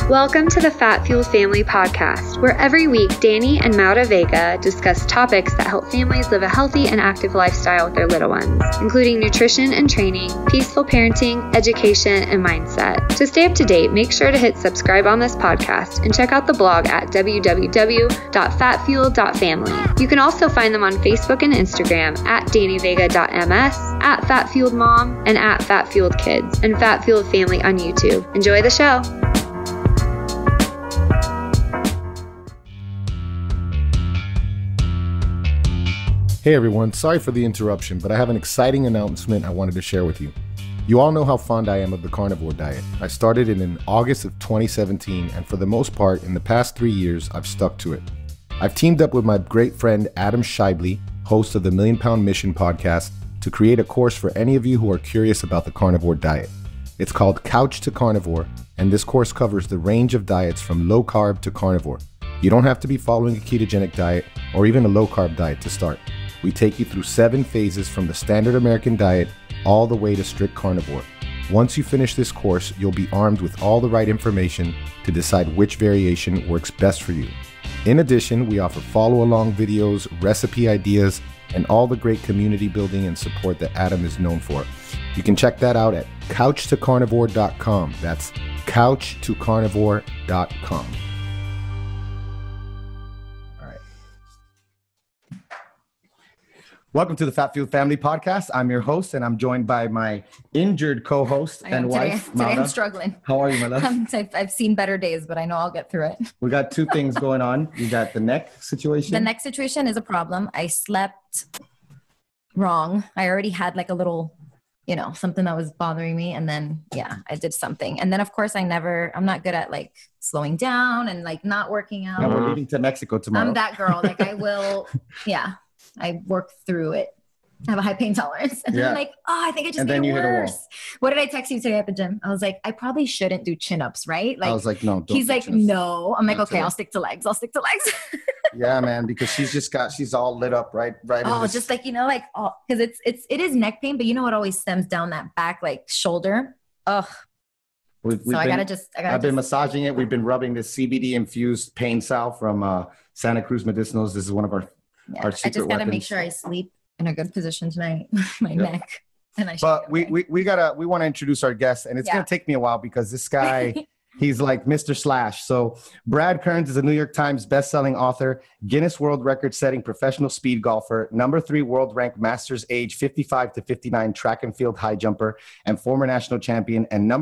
Welcome to the Fat Fueled Family Podcast, where every week Danny and Maura Vega discuss topics that help families live a healthy and active lifestyle with their little ones, including nutrition and training, peaceful parenting, education, and mindset. To stay up to date, make sure to hit subscribe on this podcast and check out the blog at www.fatfueled.family. You can also find them on Facebook and Instagram at DannyVega.ms, at FatFueledMom, and at FatFueledKids, and Fat Fueled Family on YouTube. Enjoy the show. Hey everyone, sorry for the interruption, but I have an exciting announcement I wanted to share with you. You all know how fond I am of the carnivore diet. I started it in August of 2017, and for the most part, in the past 3 years, I've stuck to it. I've teamed up with my great friend Adam Shibley, host of the Million Pound Mission podcast, to create a course for any of you who are curious about the carnivore diet. It's called Couch to Carnivore, and this course covers the range of diets from low carb to carnivore. You don't have to be following a ketogenic diet or even a low carb diet to start. We take you through 7 phases from the standard American diet all the way to strict carnivore. Once you finish this course, you'll be armed with all the right information to decide which variation works best for you. In addition, we offer follow-along videos, recipe ideas, and all the great community building and support that Adam is known for. You can check that out at couchtocarnivore.com. That's couchtocarnivore.com. Welcome to the Fat Fueled Family Podcast. I'm your host, and I'm joined by my injured co-host and wife, Today I'm struggling. How are you, my love? I've seen better days, but I know I'll get through it. We got 2 things going on. You got the neck situation. The neck situation is a problem. I slept wrong. I already had like a little, something that was bothering me. And then, I did something. And then, of course, I'm not good at like slowing down and like not working out. Yeah, we're leaving to Mexico tomorrow. I'm that girl. Like I will, I work through it. I have a high pain tolerance. And then I'm like, I think I just made it worse. What did I text you today at the gym? I was like, I probably shouldn't do chin-ups, right? Like, I was like, no. He's like, no. I'm like, okay, I'll stick to legs. Yeah, man, because she's all lit up right. Oh, just like, because it is neck pain, but what always stems down that back, like shoulder. Ugh. I've been massaging it. We've been rubbing this CBD infused pain salve from Santa Cruz Medicinals. This is one of our secret I just got to make weapons. sure I sleep in a good position tonight. My neck. But we want to introduce our guest, and it's going to take me a while because this guy, he's like Mr. Slash. So Brad Kearns is a New York Times bestselling author, Guinness World Record setting professional speed golfer, #3 world ranked masters age 55 to 59 track and field high jumper, and former national champion, and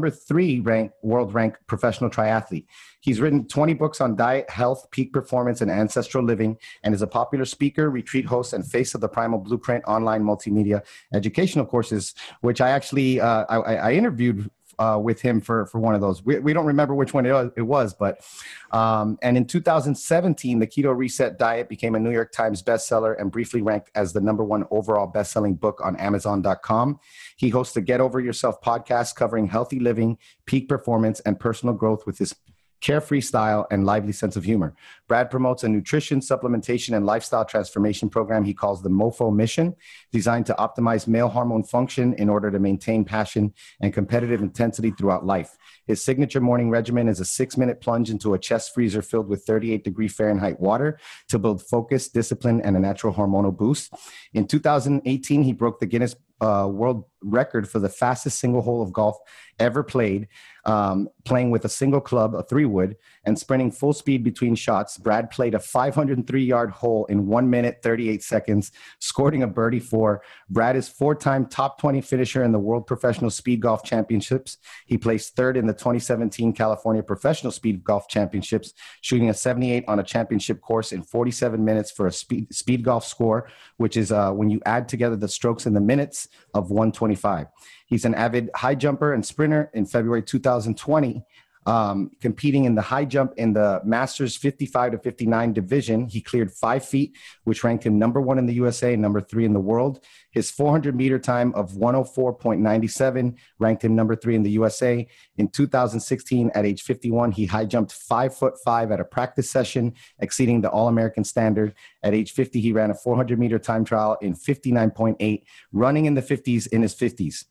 #3 world ranked professional triathlete. He's written 20 books on diet, health, peak performance, and ancestral living, and is a popular speaker, retreat host, and face of the Primal Blueprint online multimedia educational courses, which I actually I interviewed with him for one of those. We don't remember which one it was, but and in 2017, the Keto Reset Diet became a New York Times bestseller and briefly ranked as the #1 overall best-selling book on Amazon.com. He hosts the Get Over Yourself podcast covering healthy living, peak performance, and personal growth with his carefree style and lively sense of humor. Brad promotes a nutrition, supplementation, and lifestyle transformation program he calls the MOFO Mission, designed to optimize male hormone function in order to maintain passion and competitive intensity throughout life. His signature morning regimen is a 6-minute plunge into a chest freezer filled with 38-degree Fahrenheit water to build focus, discipline, and a natural hormonal boost. In 2018, he broke the Guinness World Record for the fastest single hole of golf ever played, playing with a single club, a 3-wood, and sprinting full speed between shots. Brad played a 503-yard hole in 1 minute, 38 seconds, scoring a birdie 4. Brad is 4-time top 20 finisher in the World Professional Speed Golf Championships. He placed 3rd in the 2017 California Professional Speed Golf Championships, shooting a 78 on a championship course in 47 minutes for a speed golf score, which is when you add together the strokes in the minutes of 125. He's an avid high jumper and sprinter. In February 2020, competing in the high jump in the Masters 55 to 59 division, he cleared 5 feet, which ranked him #1 in the USA, #3 in the world. His 400-meter time of 104.97 ranked him #3 in the USA. In 2016, at age 51, he high jumped 5'5" at a practice session, exceeding the All-American standard. At age 50, he ran a 400-meter time trial in 59.8, running in the 50s in his 50s.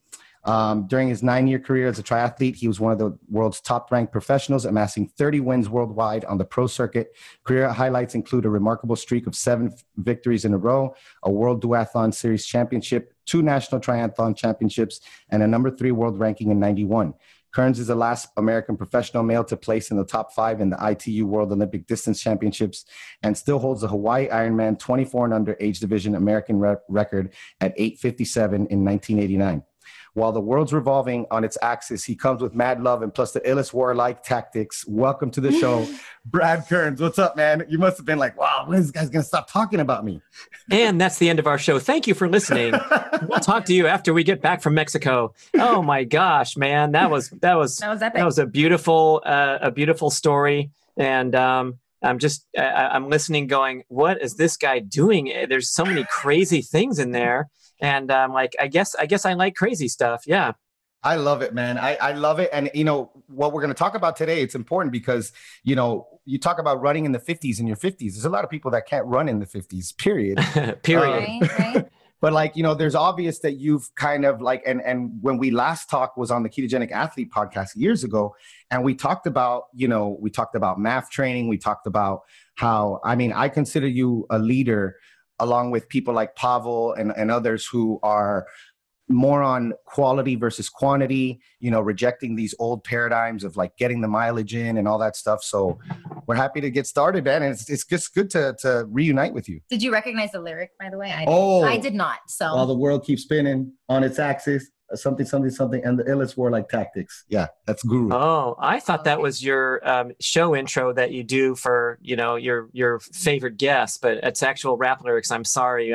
During his 9-year career as a triathlete, he was one of the world's top-ranked professionals, amassing 30 wins worldwide on the pro circuit. Career highlights include a remarkable streak of 7 victories in a row, a World Duathlon Series championship, 2 national triathlon championships, and a number 3 world ranking in 91. Kearns is the last American professional male to place in the top 5 in the ITU World Olympic Distance Championships, and still holds the Hawaii Ironman 24 and under age division American record at 8:57 in 1989. While the world's revolving on its axis, he comes with mad love and plus the illest warlike tactics. Welcome to the show, Brad Kearns. What's up, man? You must have been like, wow, when is this guy's going to stop talking about me? And that's the end of our show. Thank you for listening. We'll talk to you after we get back from Mexico. Oh my gosh, man. That was epic. That was a beautiful story. And I'm listening going, what is this guy doing? There's so many crazy things in there. And I'm like, I guess I like crazy stuff. Yeah. I love it, man. I love it. And, what we're going to talk about today, it's important because, you talk about running in the 50s in your 50s. There's a lot of people that can't run in the 50s, period. Right. But there's obvious that you've kind of and when we last talked was on the Ketogenic Athlete podcast years ago. And we talked about, MAF training. We talked about how, I consider you a leader along with people like Pavel and others who are more on quality versus quantity, rejecting these old paradigms of getting the mileage in and all that stuff. So we're happy to get started, man. And it's just good to reunite with you. Did you recognize the lyric, by the way? I did not. So while the world keeps spinning on its axis, something, and the illest warlike tactics. Yeah, that's Guru. Oh, I thought that was your show intro that you do for, your favorite guest, but it's actual rap lyrics. I'm sorry.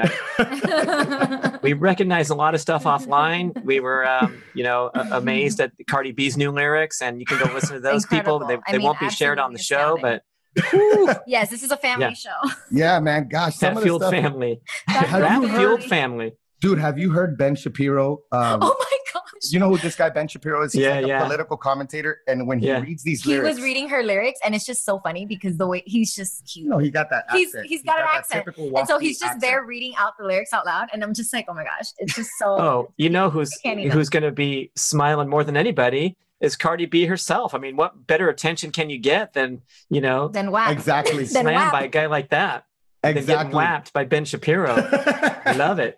We recognize a lot of stuff offline. We were, amazed at Cardi B's new lyrics, and you can go listen to those people. They won't be shared on the show, but yes, this is a family show. Yeah, man. Gosh, that fueled family. Rap fueled family. Dude, have you heard Ben Shapiro? Oh my gosh. You know who this guy Ben Shapiro is? He's a political commentator. And when he reads these lyrics. He was reading her lyrics, and it's just so funny because the way he's just cute. He got that accent. He's got an accent. And so he's just there reading out the lyrics out loud. And I'm just like, oh my gosh, it's just so. Oh, who's going to be smiling more than anybody is Cardi B herself. What better attention can you get than WAP. Exactly. Slammed by a guy like that. Exactly. Than getting whapped by Ben Shapiro. I love it.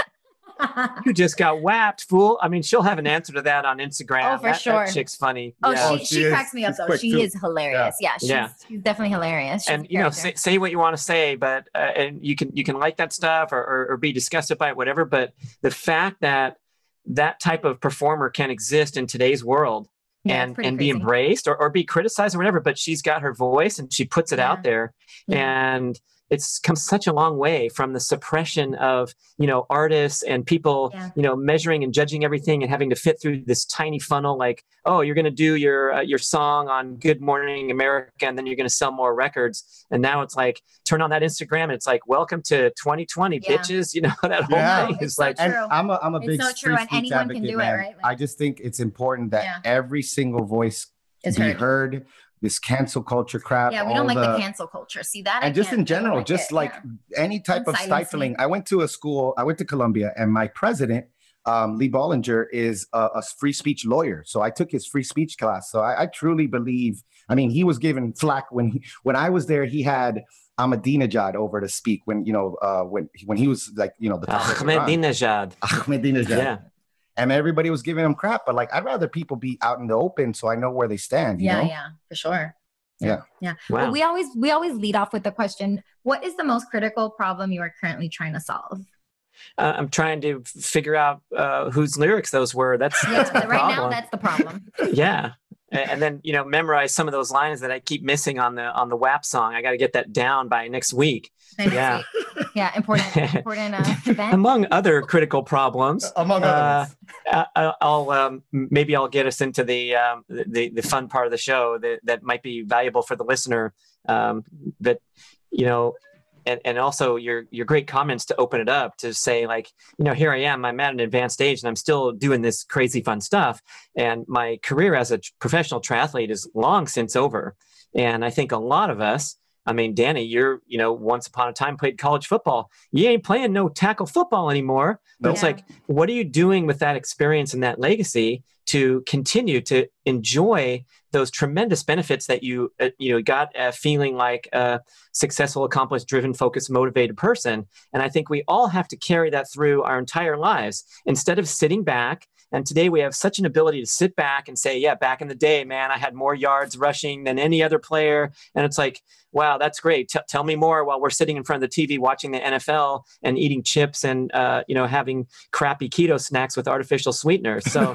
You just got whapped, fool. She'll have an answer to that on Instagram. Oh, for sure. That chick's funny. Oh, yeah. she cracks me up, though. She is hilarious. Yeah, she's definitely hilarious. She's and, say what you want to say, but and you can like that stuff or be disgusted by it, whatever. But the fact that type of performer can exist in today's world and be embraced or be criticized or whatever, but she's got her voice and she puts it out there. Yeah. And it's come such a long way from the suppression of, artists and people, measuring and judging everything and having to fit through this tiny funnel. Like, oh, you're going to do your song on Good Morning America, and then you're going to sell more records. And now it's like, turn on that Instagram, and it's like, welcome to 2020, bitches. That whole thing is like, and I'm a big free speech anyone advocate, can do man. It, right? I just think it's important that every single voice be heard. This cancel culture crap. Yeah, we don't like the cancel culture. See that? And just in general, any type of stifling. I went to Columbia, and my president, Lee Bollinger, is a free speech lawyer. So I took his free speech class. So I truly believe, he was given flack when I was there. He had Ahmadinejad over to speak when he was the Ahmadinejad. Ahmadinejad. Yeah. And everybody was giving him crap, but I'd rather people be out in the open so I know where they stand. You know? Yeah, for sure. Yeah. Yeah. Wow. Well, we always lead off with the question, what is the most critical problem you are currently trying to solve? I'm trying to figure out whose lyrics those were. That's the right problem. Now, that's the problem. Yeah. And then, memorize some of those lines that I keep missing on the WAP song. I got to get that down by next week. Yeah. Yeah. Important event. Among other critical problems. Among others. I'll get us into the fun part of the show that might be valuable for the listener. And also your great comments to open it up to say here I am, I'm at an advanced age and I'm still doing this crazy fun stuff. And my career as a professional triathlete is long since over. And I think a lot of us I mean, Danny, you're, once upon a time played college football. You ain't playing no tackle football anymore. But it's like, what are you doing with that experience and that legacy to continue to enjoy those tremendous benefits that you got feeling like a successful, accomplished, driven, focused, motivated person? And I think we all have to carry that through our entire lives instead of sitting back. And today we have such an ability to sit back and say, yeah, back in the day, man, I had more yards rushing than any other player. And it's like, wow, that's great. Tell me more while we're sitting in front of the TV watching the NFL and eating chips and, having crappy keto snacks with artificial sweeteners. So,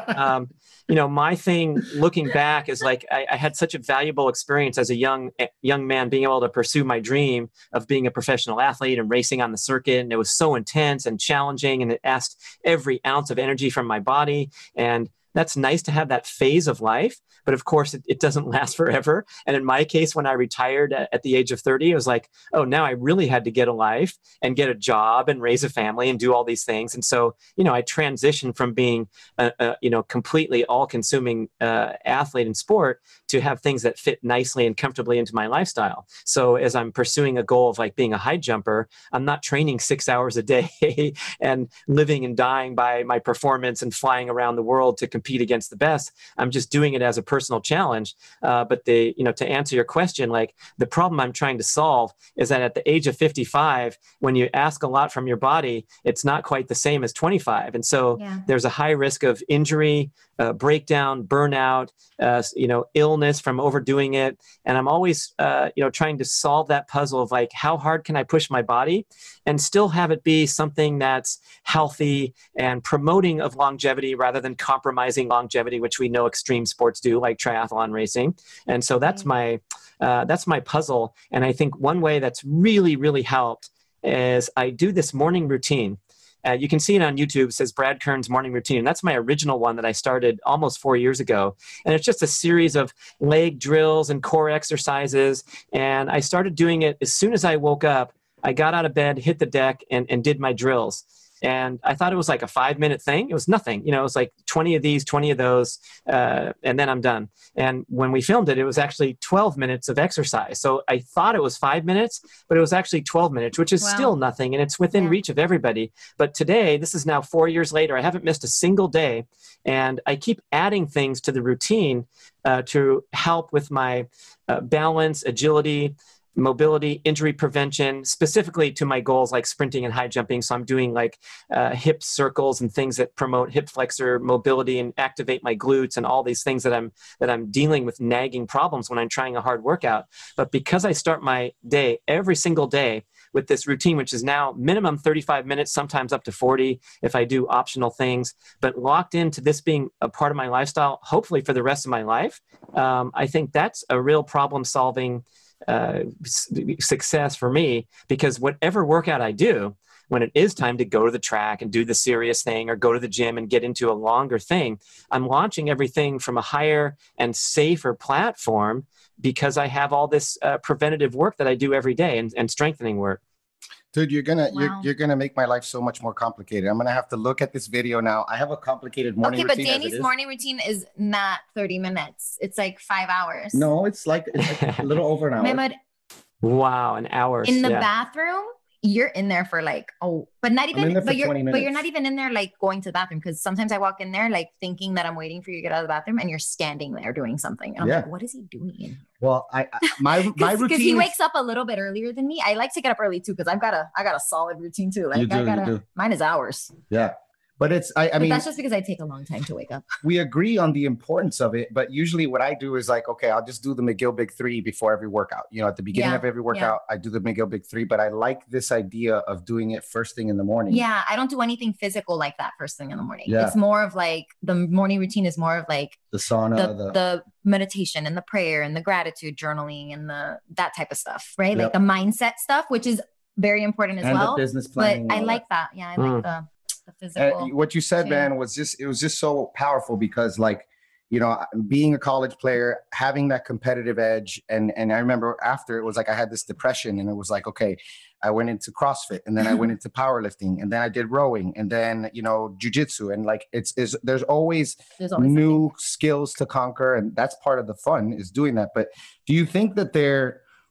my thing looking back is like, I had such a valuable experience as a young man being able to pursue my dream of being a professional athlete and racing on the circuit. And it was so intense and challenging, and it asked every ounce of energy from my body. And that's nice to have that phase of life. But of course, it doesn't last forever. And in my case, when I retired at the age of 30, it was like, oh, now I really had to get a life and get a job and raise a family and do all these things. And so, I transitioned from being a completely all-consuming athlete in sport to have things that fit nicely and comfortably into my lifestyle. So as I'm pursuing a goal of like being a high jumper, I'm not training 6 hours a day and living and dying by my performance and flying around the world to compete against the best. I'm just doing it as a personal challenge. But to answer your question, like the problem I'm trying to solve is that at the age of 55, when you ask a lot from your body, it's not quite the same as 25. And so there's a high risk of injury, breakdown, burnout, illness from overdoing it. And I'm always, trying to solve that puzzle of like, how hard can I push my body and still have it be something that's healthy and promoting of longevity rather than compromising longevity, which we know extreme sports do, like triathlon racing. And so that's my puzzle. And I think one way that's really, really helped is I do this morning routine. You can see it on YouTube. It says Brad Kern's morning routine. And that's my original one that I started almost 4 years ago. And it's just a series of leg drills and core exercises. And I started doing it as soon as I woke up. I got out of bed, hit the deck, and did my drills. And I thought it was like a 5-minute thing. It was nothing. It was like 20 of these, 20 of those, and then I'm done. And when we filmed it, it was actually 12 minutes of exercise. So I thought it was 5 minutes, but it was actually 12 minutes, which is still nothing. And it's within reach of everybody. But today, this is now 4 years later, I haven't missed a single day. And I keep adding things to the routine to help with my balance, agility, mobility, injury prevention, specifically to my goals like sprinting and high jumping. So I'm doing like hip circles and things that promote hip flexor mobility and activate my glutes and all these things that I'm dealing with nagging problems when I'm trying a hard workout. But because I start my day every single day with this routine, which is now minimum 35 minutes, sometimes up to 40 if I do optional things, but locked into this being a part of my lifestyle, hopefully for the rest of my life, I think that's a real problem solving success for me, because whatever workout I do, when it is time to go to the track and do the serious thing or go to the gym and get into a longer thing, I'm launching everything from a higher and safer platform because I have all this preventative work that I do every day and strengthening work. Dude, you're gonna make my life so much more complicated. I'm gonna have to look at this video now. I have a complicated morning routine. Okay, but Danny's morning routine is not 30 minutes. It's like 5 hours. No, it's like a little over an hour. Mehmet, wow, an hour. In the bathroom, you're in there for like, but not even, but you're not even in there like going to the bathroom, because sometimes I walk in there like thinking that I'm waiting for you to get out of the bathroom and you're standing there doing something. And I'm like, what is he doing in here? Well, my routine, because he wakes up a little bit earlier than me. I like to get up early too, because I got a solid routine too. Like mine is hours. Yeah. But it's, I mean, that's just because I take a long time to wake up. We agree on the importance of it, but usually what I do is like, okay, I'll just do the McGill Big 3 before every workout. At the beginning of every workout, I do the McGill Big 3, but I like this idea of doing it first thing in the morning. Yeah, I don't do anything physical like that first thing in the morning. Yeah. It's more of like, the morning routine is more of like the sauna, the meditation and the prayer and the gratitude journaling and that type of stuff, right? Like the mindset stuff, which is very important as well. The business planning. But I like that. Yeah, I like the physical. What you said, man, was just so powerful, because like, being a college player, having that competitive edge. And I remember after, it was like, I had this depression, and it was like, okay, I went into CrossFit, and then I went into powerlifting, and then I did rowing, and then, jujitsu. And like, there's always new skills to conquer. And that's part of the fun, is doing that. But do you think that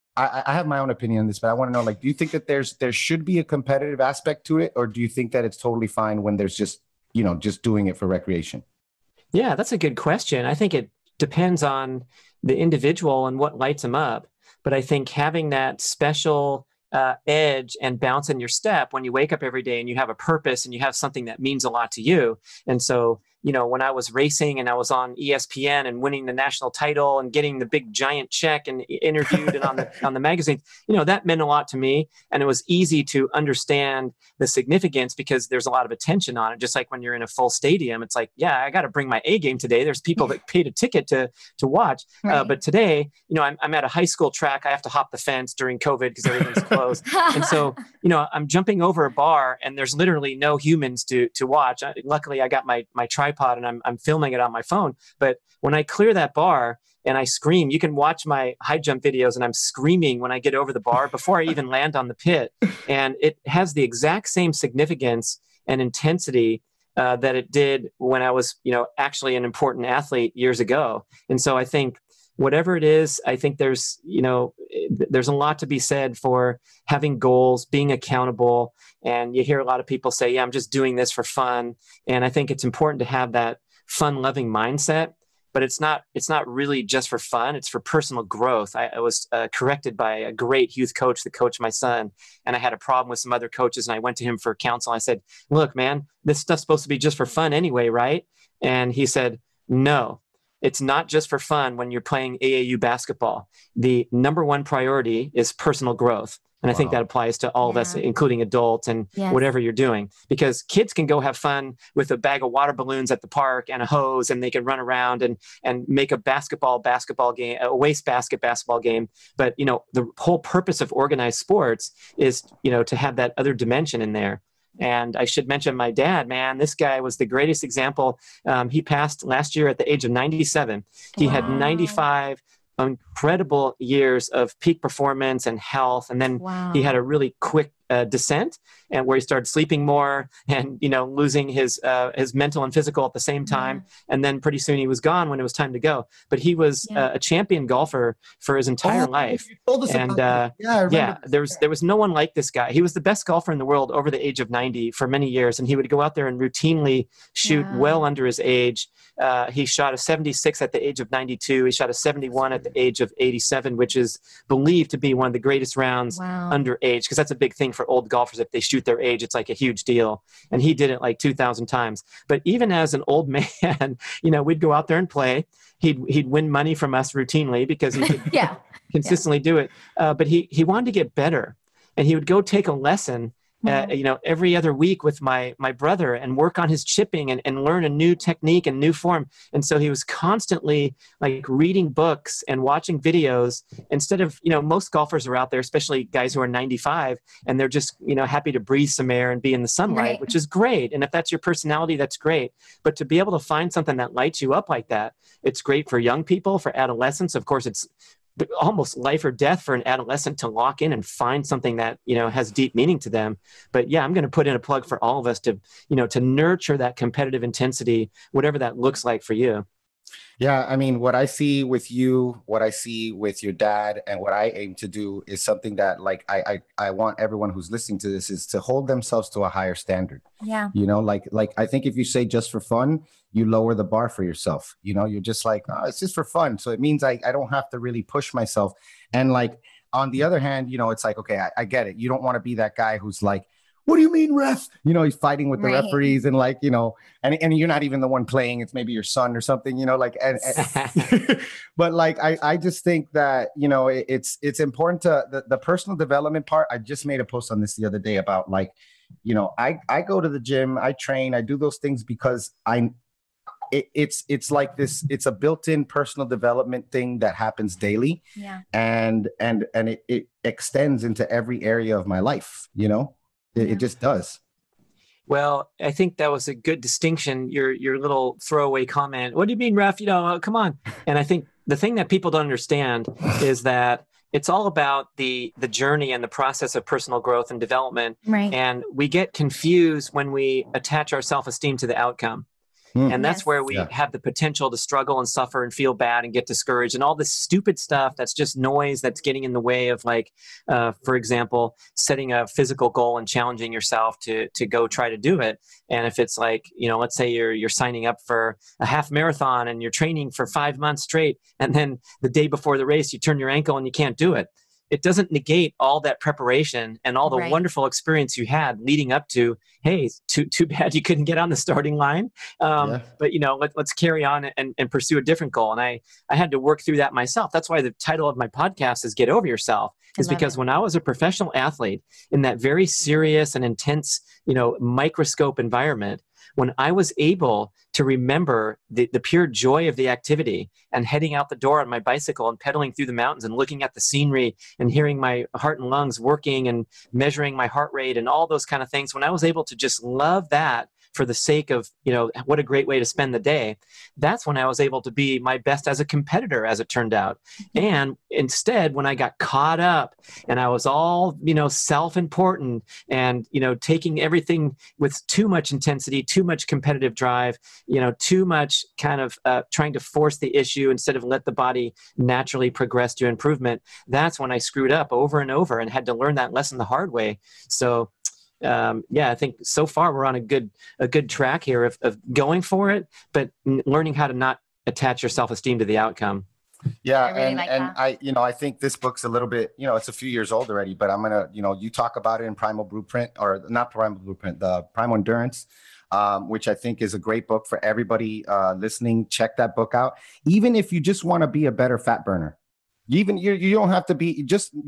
I have my own opinion on this, but I want to know, like, do you think that there should be a competitive aspect to it, or do you think that it's totally fine when there's just, just doing it for recreation? Yeah, that's a good question. I think it depends on the individual and what lights them up. But I think having that special edge and bounce in your step when you wake up every day and you have a purpose and you have something that means a lot to you. And so, when I was racing and I was on ESPN and winning the national title and getting the big giant check and interviewed and on the magazine, that meant a lot to me. And it was easy to understand the significance because there's a lot of attention on it. Just like when you're in a full stadium, it's like, yeah, I got to bring my A game today. There's people that paid a ticket to watch. Right. But today, I'm at a high school track. I have to hop the fence during COVID because everything's closed. And so, I'm jumping over a bar and there's literally no humans to watch. Luckily, I got my tripod and I'm filming it on my phone. But when I clear that bar and I scream, you can watch my high jump videos and I'm screaming when I get over the bar before I even land on the pit. And it has the exact same significance and intensity that it did when I was, actually an important athlete years ago. And so I think whatever it is, I think there's a lot to be said for having goals, being accountable. And you hear a lot of people say, yeah, I'm just doing this for fun. And I think it's important to have that fun-loving mindset, but it's not really just for fun. It's for personal growth. I was corrected by a great youth coach that coached my son. And I had a problem with some other coaches and I went to him for counsel. I said, look, man, this stuff's supposed to be just for fun anyway, right? And he said, no. It's not just for fun when you're playing AAU basketball. The number one priority is personal growth. And I think that applies to all of us, including adults and whatever you're doing, because kids can go have fun with a bag of water balloons at the park and a hose, and they can run around and make a basketball game, a wastebasket basketball game. But, the whole purpose of organized sports is, to have that other dimension in there. And I should mention my dad, man, this guy was the greatest example. He passed last year at the age of 97. He had 95 incredible years of peak performance and health. And then he had a really quick descent, and where he started sleeping more and, losing his mental and physical at the same time. And then pretty soon he was gone when it was time to go. But he was a champion golfer for his entire life. And there was no one like this guy. He was the best golfer in the world over the age of 90 for many years. And he would go out there and routinely shoot well under his age. He shot a 76 at the age of 92. He shot a 71 at the age of 87, which is believed to be one of the greatest rounds under age, because that's a big thing for old golfers. If they shoot their age, it's like a huge deal. And he did it like 2,000 times. But even as an old man, we'd go out there and play. He'd win money from us routinely because he could consistently do it. But he wanted to get better, and he would go take a lesson every other week with my brother and work on his chipping and learn a new technique and new form. And so he was constantly like reading books and watching videos instead of, most golfers are out there, especially guys who are 95, and they're just, happy to breathe some air and be in the sunlight, which is great. And if that's your personality, that's great. But to be able to find something that lights you up like that, it's great for young people, for adolescents. Of course, it's almost life or death for an adolescent to lock in and find something that, has deep meaning to them. But yeah, I'm going to put in a plug for all of us to, to nurture that competitive intensity, whatever that looks like for you. Yeah, I mean, what I see with you, what I see with your dad, and what I aim to do is something that, like, I want everyone who's listening to this is to hold themselves to a higher standard. Yeah. Like I think if you say just for fun, you lower the bar for yourself. You're just like, oh, it's just for fun. So it means I don't have to really push myself. And like, on the other hand, it's like, okay, I get it. You don't want to be that guy who's like, what do you mean, ref? He's fighting with the referees and like, and you're not even the one playing. It's maybe your son or something, but like, I just think that, it's important to the personal development part. I just made a post on this the other day about like, I go to the gym, I train, I do those things because it's like this, it's a built-in personal development thing that happens daily. Yeah. And it extends into every area of my life, It just does. Well, I think that was a good distinction, your little throwaway comment. What do you mean, ref? Come on. And I think the thing that people don't understand is that it's all about the journey and the process of personal growth and development. Right. And we get confused when we attach our self-esteem to the outcome. And that's where we have the potential to struggle and suffer and feel bad and get discouraged and all this stupid stuff that's just noise that's getting in the way of, like, for example, setting a physical goal and challenging yourself to go try to do it. And if it's like, let's say you're signing up for a half marathon and you're training for 5 months straight, and then the day before the race, you turn your ankle and you can't do it. It doesn't negate all that preparation and all the wonderful experience you had leading up to, hey, too bad you couldn't get on the starting line. But, let's carry on and pursue a different goal. And I had to work through that myself. That's why the title of my podcast is Get Over Yourself, is because when I was a professional athlete in that very serious and intense, microscope environment, when I was able to remember the pure joy of the activity and heading out the door on my bicycle and pedaling through the mountains and looking at the scenery and hearing my heart and lungs working and measuring my heart rate and all those kind of things, when I was able to just love that for the sake of, what a great way to spend the day, that's when I was able to be my best as a competitor, as it turned out. And instead, when I got caught up and I was all, self-important and, taking everything with too much intensity, too much competitive drive, too much kind of trying to force the issue instead of let the body naturally progress to improvement, that's when I screwed up over and over and had to learn that lesson the hard way. So I think so far we're on a good track here of going for it, but learning how to not attach your self-esteem to the outcome. Yeah. I think this book's a little bit, it's a few years old already, but I'm going to, you talk about it in Primal Blueprint, or not Primal Blueprint, the Primal Endurance, which I think is a great book for everybody listening. Check that book out. Even if you just want to be a better fat burner. Even you don't have to be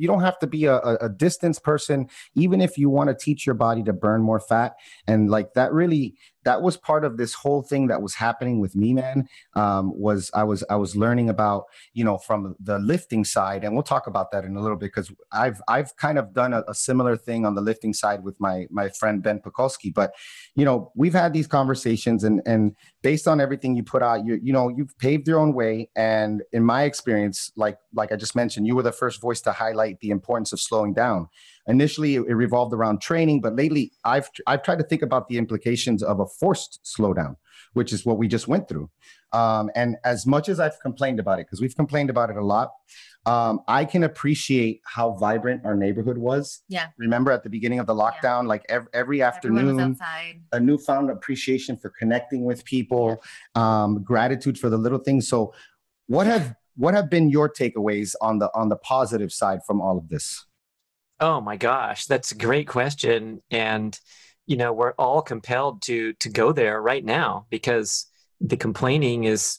a distance person. Even if you want to teach your body to burn more fat, and like that was part of this whole thing that was happening with me, man. I was learning about, from the lifting side, and we'll talk about that in a little bit, because I've kind of done a similar thing on the lifting side with my friend Ben Pekulski. But we've had these conversations, and based on everything you put out, you've paved your own way. And in my experience, like I just mentioned, you were the first voice to highlight the importance of slowing down. Initially, it revolved around training, but lately I've tried to think about the implications of a forced slowdown, which is what we just went through. And as much as I've complained about it, because we've complained about it a lot, I can appreciate how vibrant our neighborhood was. Yeah. Remember at the beginning of the lockdown, like every afternoon, a newfound appreciation for connecting with people, gratitude for the little things. So what have been your takeaways on the positive side from all of this? Oh my gosh, that's a great question. And, we're all compelled to go there right now, because the complaining is,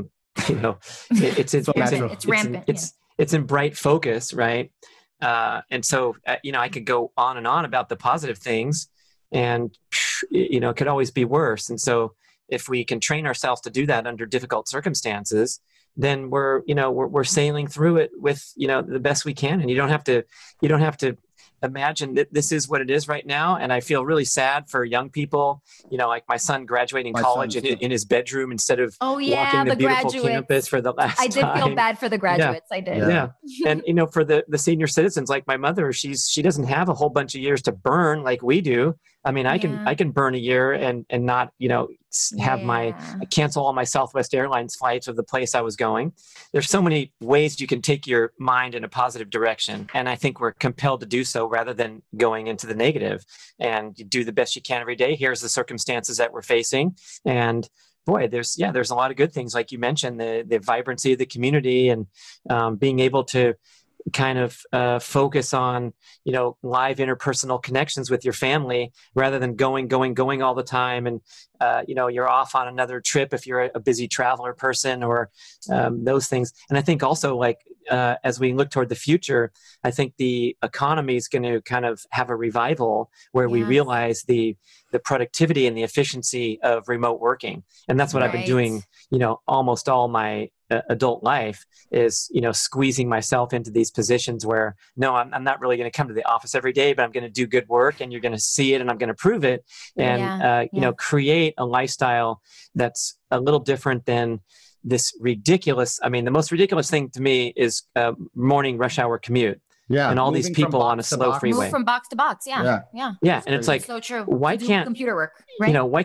it's rampant. It's in bright focus, right? And so, I could go on and on about the positive things, and, it could always be worse. And so if we can train ourselves to do that under difficult circumstances, then we're sailing through it with, the best we can. And you don't have to imagine that this is what it is right now. And I feel really sad for young people, like my son graduating college in his bedroom instead of walking the beautiful campus for the last time. I did feel bad for the graduates. I did. Yeah. And, for the senior citizens, like my mother, she doesn't have a whole bunch of years to burn like we do. I mean, I can burn a year and not, cancel all my Southwest Airlines flights of the place I was going. There's so many ways you can take your mind in a positive direction. And I think we're compelled to do so rather than going into the negative. And you do the best you can every day. Here's the circumstances that we're facing. And boy, there's a lot of good things. Like you mentioned, the vibrancy of the community, and being able to kind of focus on, live interpersonal connections with your family rather than going all the time. And, you're off on another trip if you're a busy traveler person, or those things. And I think also, as we look toward the future, I think the economy is going to kind of have a revival where we realize the productivity and the efficiency of remote working. And that's what I've been doing, almost all my adult life is, squeezing myself into these positions where, no, I'm not really going to come to the office every day, but I'm going to do good work, and you're going to see it, and I'm going to prove it, and, create a lifestyle that's a little different than this ridiculous. I mean, the most ridiculous thing to me is morning rush hour commute. Yeah. And all these people on a slow freeway. Move from box to box. Yeah. And it's like, so true. Why can't computer work? Right? Why can't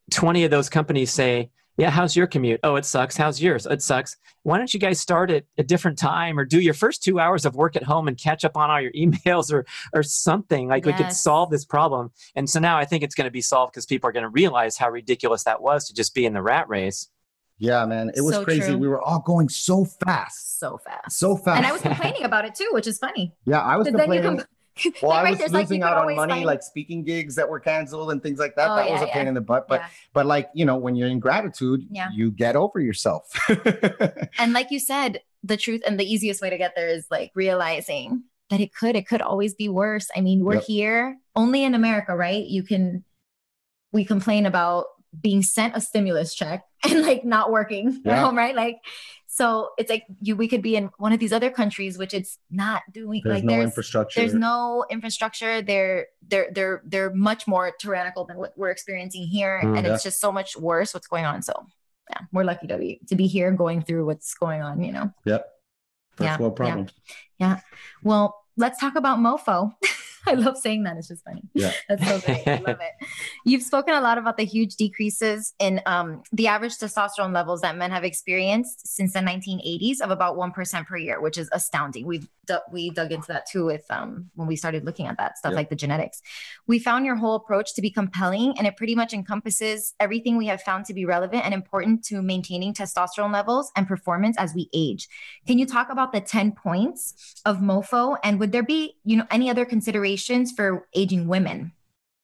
20 of those companies say, yeah, how's your commute? Oh, it sucks. How's yours? It sucks. Why don't you guys start at a different time, or do your first 2 hours of work at home and catch up on all your emails, or something like we could solve this problem. And so now I think it's going to be solved because people are going to realize how ridiculous that was to just be in the rat race. Yeah, man. It was so crazy. True. We were all going so fast. So fast. So fast. And I was complaining about it too, which is funny. Yeah, I was complaining. Well, I was losing out on money, find... like speaking gigs that were canceled and things like that. That was a pain in the butt. But like, you know, when you're in gratitude, you get over yourself. And like you said, the truth and the easiest way to get there is like realizing that it could always be worse. I mean, we're here only in America, right? We complain about being sent a stimulus check and like not working at home, right? Like, so it's like we could be in one of these other countries, which it's not doing. There's no infrastructure. There's no infrastructure. They're much more tyrannical than what we're experiencing here, and it's just so much worse what's going on. So yeah, we're lucky to be here going through what's going on. You know. Yep. First world problems. Yeah. Well, let's talk about MoFo. I love saying that. It's just funny. Yeah. That's so great. I love it. You've spoken a lot about the huge decreases in the average testosterone levels that men have experienced since the 1980s of about 1% per year, which is astounding. We dug into that too with when we started looking at that stuff, like the genetics. We found your whole approach to be compelling, and it pretty much encompasses everything we have found to be relevant and important to maintaining testosterone levels and performance as we age. Can you talk about the 10 points of MoFo, and would there be, any other considerations for aging women?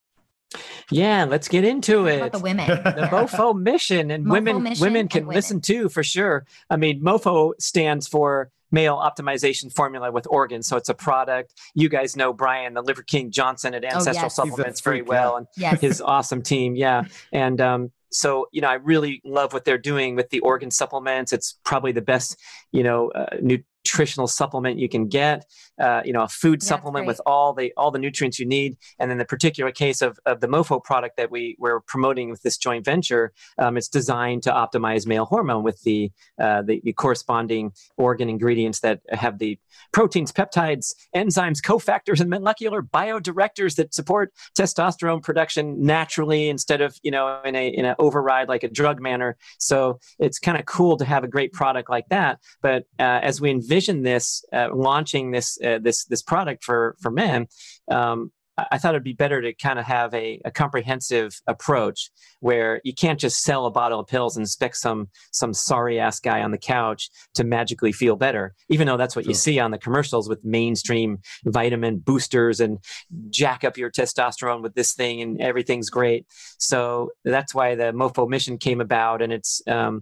Yeah, let's get into it. About the women. The MoFo mission, and women can listen too, for sure. I mean, MoFo stands for Male Optimization Formula with Organs. So it's a product. You guys know Brian, the Liver King Johnson at Ancestral Supplements very well, and his awesome team. Yeah. And so, I really love what they're doing with the organ supplements. It's probably the best, nutritional supplement you can get, a food supplement with all the nutrients you need. And in the particular case of the MoFo product that we're promoting with this joint venture, it's designed to optimize male hormone with the corresponding organ ingredients that have the proteins, peptides, enzymes, cofactors, and molecular biodirectors that support testosterone production naturally instead of, in a override like a drug manner. So it's kind of cool to have a great product like that. But as we envision this launching this product for men, I thought it'd be better to kind of have a comprehensive approach where you can't just sell a bottle of pills and expect some sorry ass guy on the couch to magically feel better, even though that's what you see on the commercials with mainstream vitamin boosters and jack up your testosterone with this thing and everything's great. So that's why the MoFo mission came about, and it's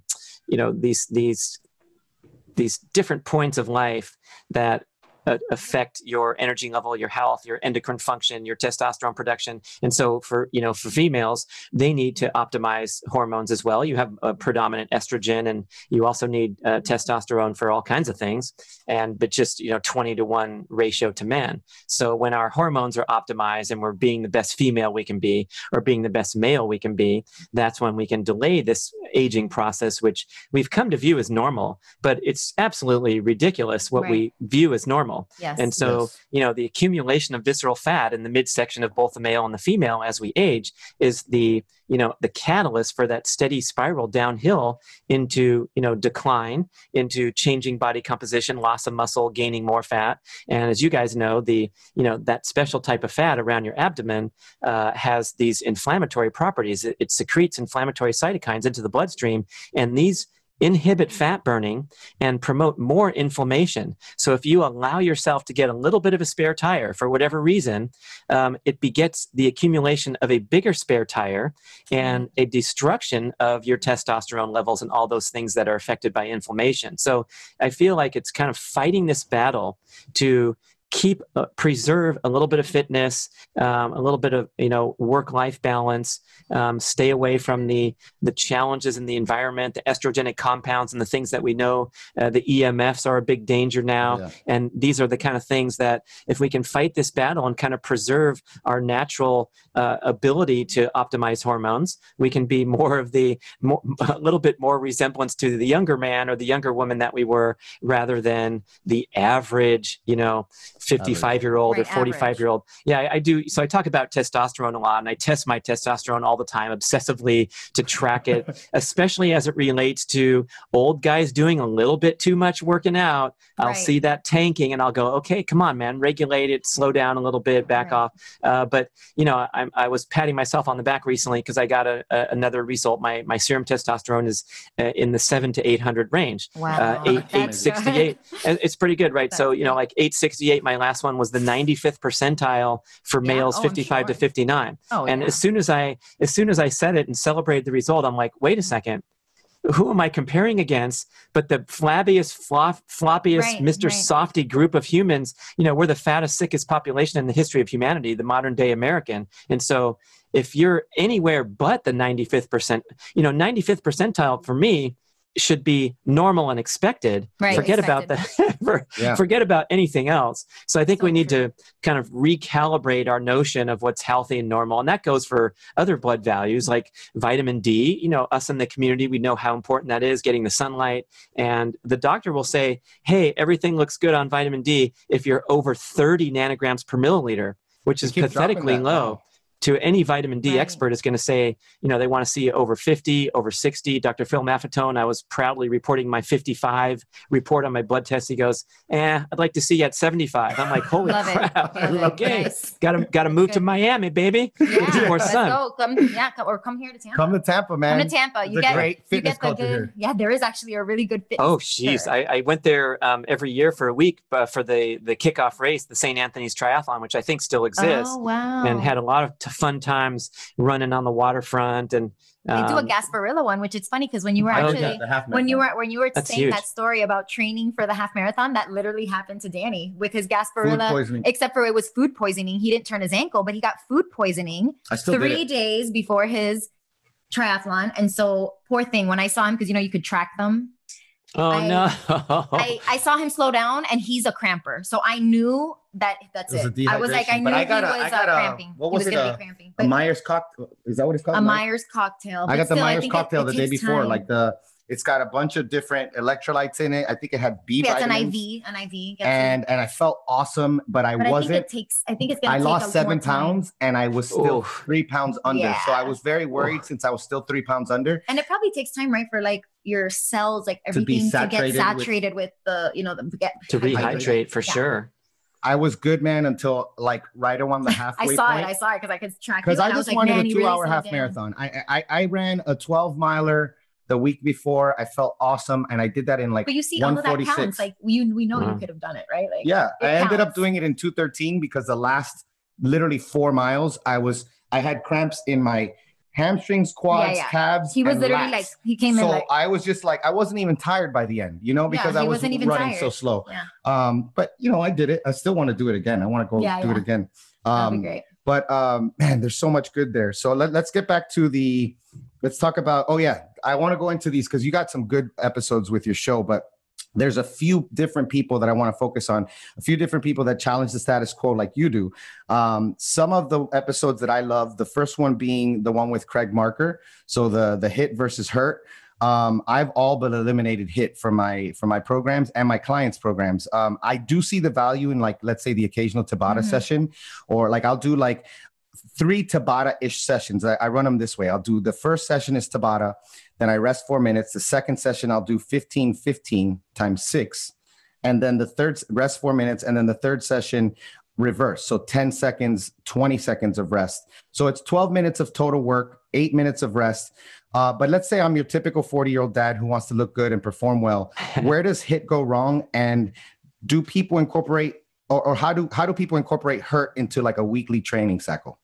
these different points of life that affect your energy level, your health, your endocrine function, your testosterone production. And so for females, they need to optimize hormones as well. You have a predominant estrogen, and you also need testosterone for all kinds of things. But just, 20-to-1 ratio to men. So when our hormones are optimized and we're being the best female we can be, or being the best male we can be, that's when we can delay this aging process, which we've come to view as normal, but it's absolutely ridiculous what we view as normal. Yes. And so, the accumulation of visceral fat in the midsection of both the male and the female as we age is the catalyst for that steady spiral downhill into, decline, into changing body composition, loss of muscle, gaining more fat. And as you guys know, that special type of fat around your abdomen has these inflammatory properties. It secretes inflammatory cytokines into the bloodstream, and these inhibit fat burning and promote more inflammation. So if you allow yourself to get a little bit of a spare tire for whatever reason, it begets the accumulation of a bigger spare tire and a destruction of your testosterone levels and all those things that are affected by inflammation. So I feel like it's kind of fighting this battle to preserve a little bit of fitness, a little bit of work-life balance, stay away from the challenges in the environment, the estrogenic compounds, and the things that we know. The EMFs are a big danger now, and these are the kind of things that if we can fight this battle and kind of preserve our natural ability to optimize hormones, we can be a little bit more resemblance to the younger man or the younger woman that we were, rather than the average, 55-year-old or 45-year-old. Yeah, I do. So I talk about testosterone a lot, and I test my testosterone all the time, obsessively, to track it, especially as it relates to old guys doing a little bit too much working out. I'll see that tanking, and I'll go, okay, come on, man, regulate it, slow down a little bit, back off. But I was patting myself on the back recently because I got another result. My serum testosterone is in the 700 to 800 range. Wow. 868. It's pretty good, right? So, like 868, my last one was the 95th percentile for males 55 to 59. As soon as I said it and celebrated the result, I'm like, wait a second. Who am I comparing against? But the flabbiest, floppiest, Mr. Softy group of humans. We're the fattest, sickest population in the history of humanity, the modern day American. And so if you're anywhere but the 95th percentile for me should be normal and expected. Forget about that. Forget about anything else. So I think we need to kind of recalibrate our notion of what's healthy and normal. And that goes for other blood values like vitamin D. Us in the community, we know how important that is, getting the sunlight. And the doctor will say, hey, everything looks good on vitamin D if you're over 30 nanograms per milliliter, which is pathetically low. To any vitamin D expert is going to say, they want to see over 50, over 60. Dr. Phil Maffetone, I was proudly reporting my 55 report on my blood test. He goes, I'd like to see you at 75. I'm like, holy crap. Okay. Got to move to Miami, baby. Yeah. More sun. Come here to Tampa. Come to Tampa, man. Come to Tampa. You get great fitness culture here. Yeah, there is actually a really good fitness. Oh, geez. I went there every year for a week for the kickoff race, the St. Anthony's Triathlon, which I think still exists. Oh, wow. And had a lot of fun times running on the waterfront. And they do a Gasparilla one, which it's funny because when you were actually when you were saying that story about training for the half marathon, that literally happened to Danny with his Gasparilla. Except for it was food poisoning. He didn't turn his ankle, but he got food poisoning 3 days before his triathlon. And so poor thing, when I saw him, because you could track them. No. I saw him slow down, and he's a cramper. So I knew that's it. I was like, I knew he was cramping. What was he was it? going to be cramping. A Myers cocktail. Is that what it's called? A Myers cocktail. I got the Myers cocktail the day before. It's got a bunch of different electrolytes in it. I think it had B vitamins. An IV. And I felt awesome, but I wasn't. I think it's going to take I lost 7 pounds, and I was still 3 pounds under. Yeah. So I was very worried since I was still 3 pounds under. And it probably takes time, right, for your cells, everything to get saturated with the, to rehydrate for sure. I was good, man, until right around the halfway point. I saw it because I could track. Because I just wanted a 2-hour half marathon. I ran a 12-miler the week before. I felt awesome, and I did that in But you see, all of that counts. We know you could have done it, right? I ended up doing it in 2:13 because the last literally 4 miles, I had cramps in my hamstrings, quads, calves. He was literally lats. he came in. So I was just I wasn't even tired by the end, because I was running so slow. Yeah. But I did it. I still want to do it again. I want to go do it again. That'd be great. But man, there's so much good there. So let's get back to let's talk about, I want to go into these because you got some good episodes with your show, but there's a few different people that I want to focus on, a few different people that challenge the status quo like you do. Some of the episodes that I love, the first one being the one with Craig Marker. So the HIIT versus HURT. I've all but eliminated HIIT from my programs and my clients' programs. I do see the value in let's say the occasional Tabata session, or I'll do 3 Tabata-ish sessions. I run them this way. I'll do the first session is Tabata, then I rest 4 minutes. The second session, I'll do 15 times 6. And then the third, rest 4 minutes. And then the third session, reverse. So 10 seconds, 20 seconds of rest. So it's 12 minutes of total work, 8 minutes of rest. But let's say I'm your typical 40-year-old dad who wants to look good and perform well. Where does HIIT go wrong? And do people incorporate, or how do people incorporate HURT into a weekly training cycle?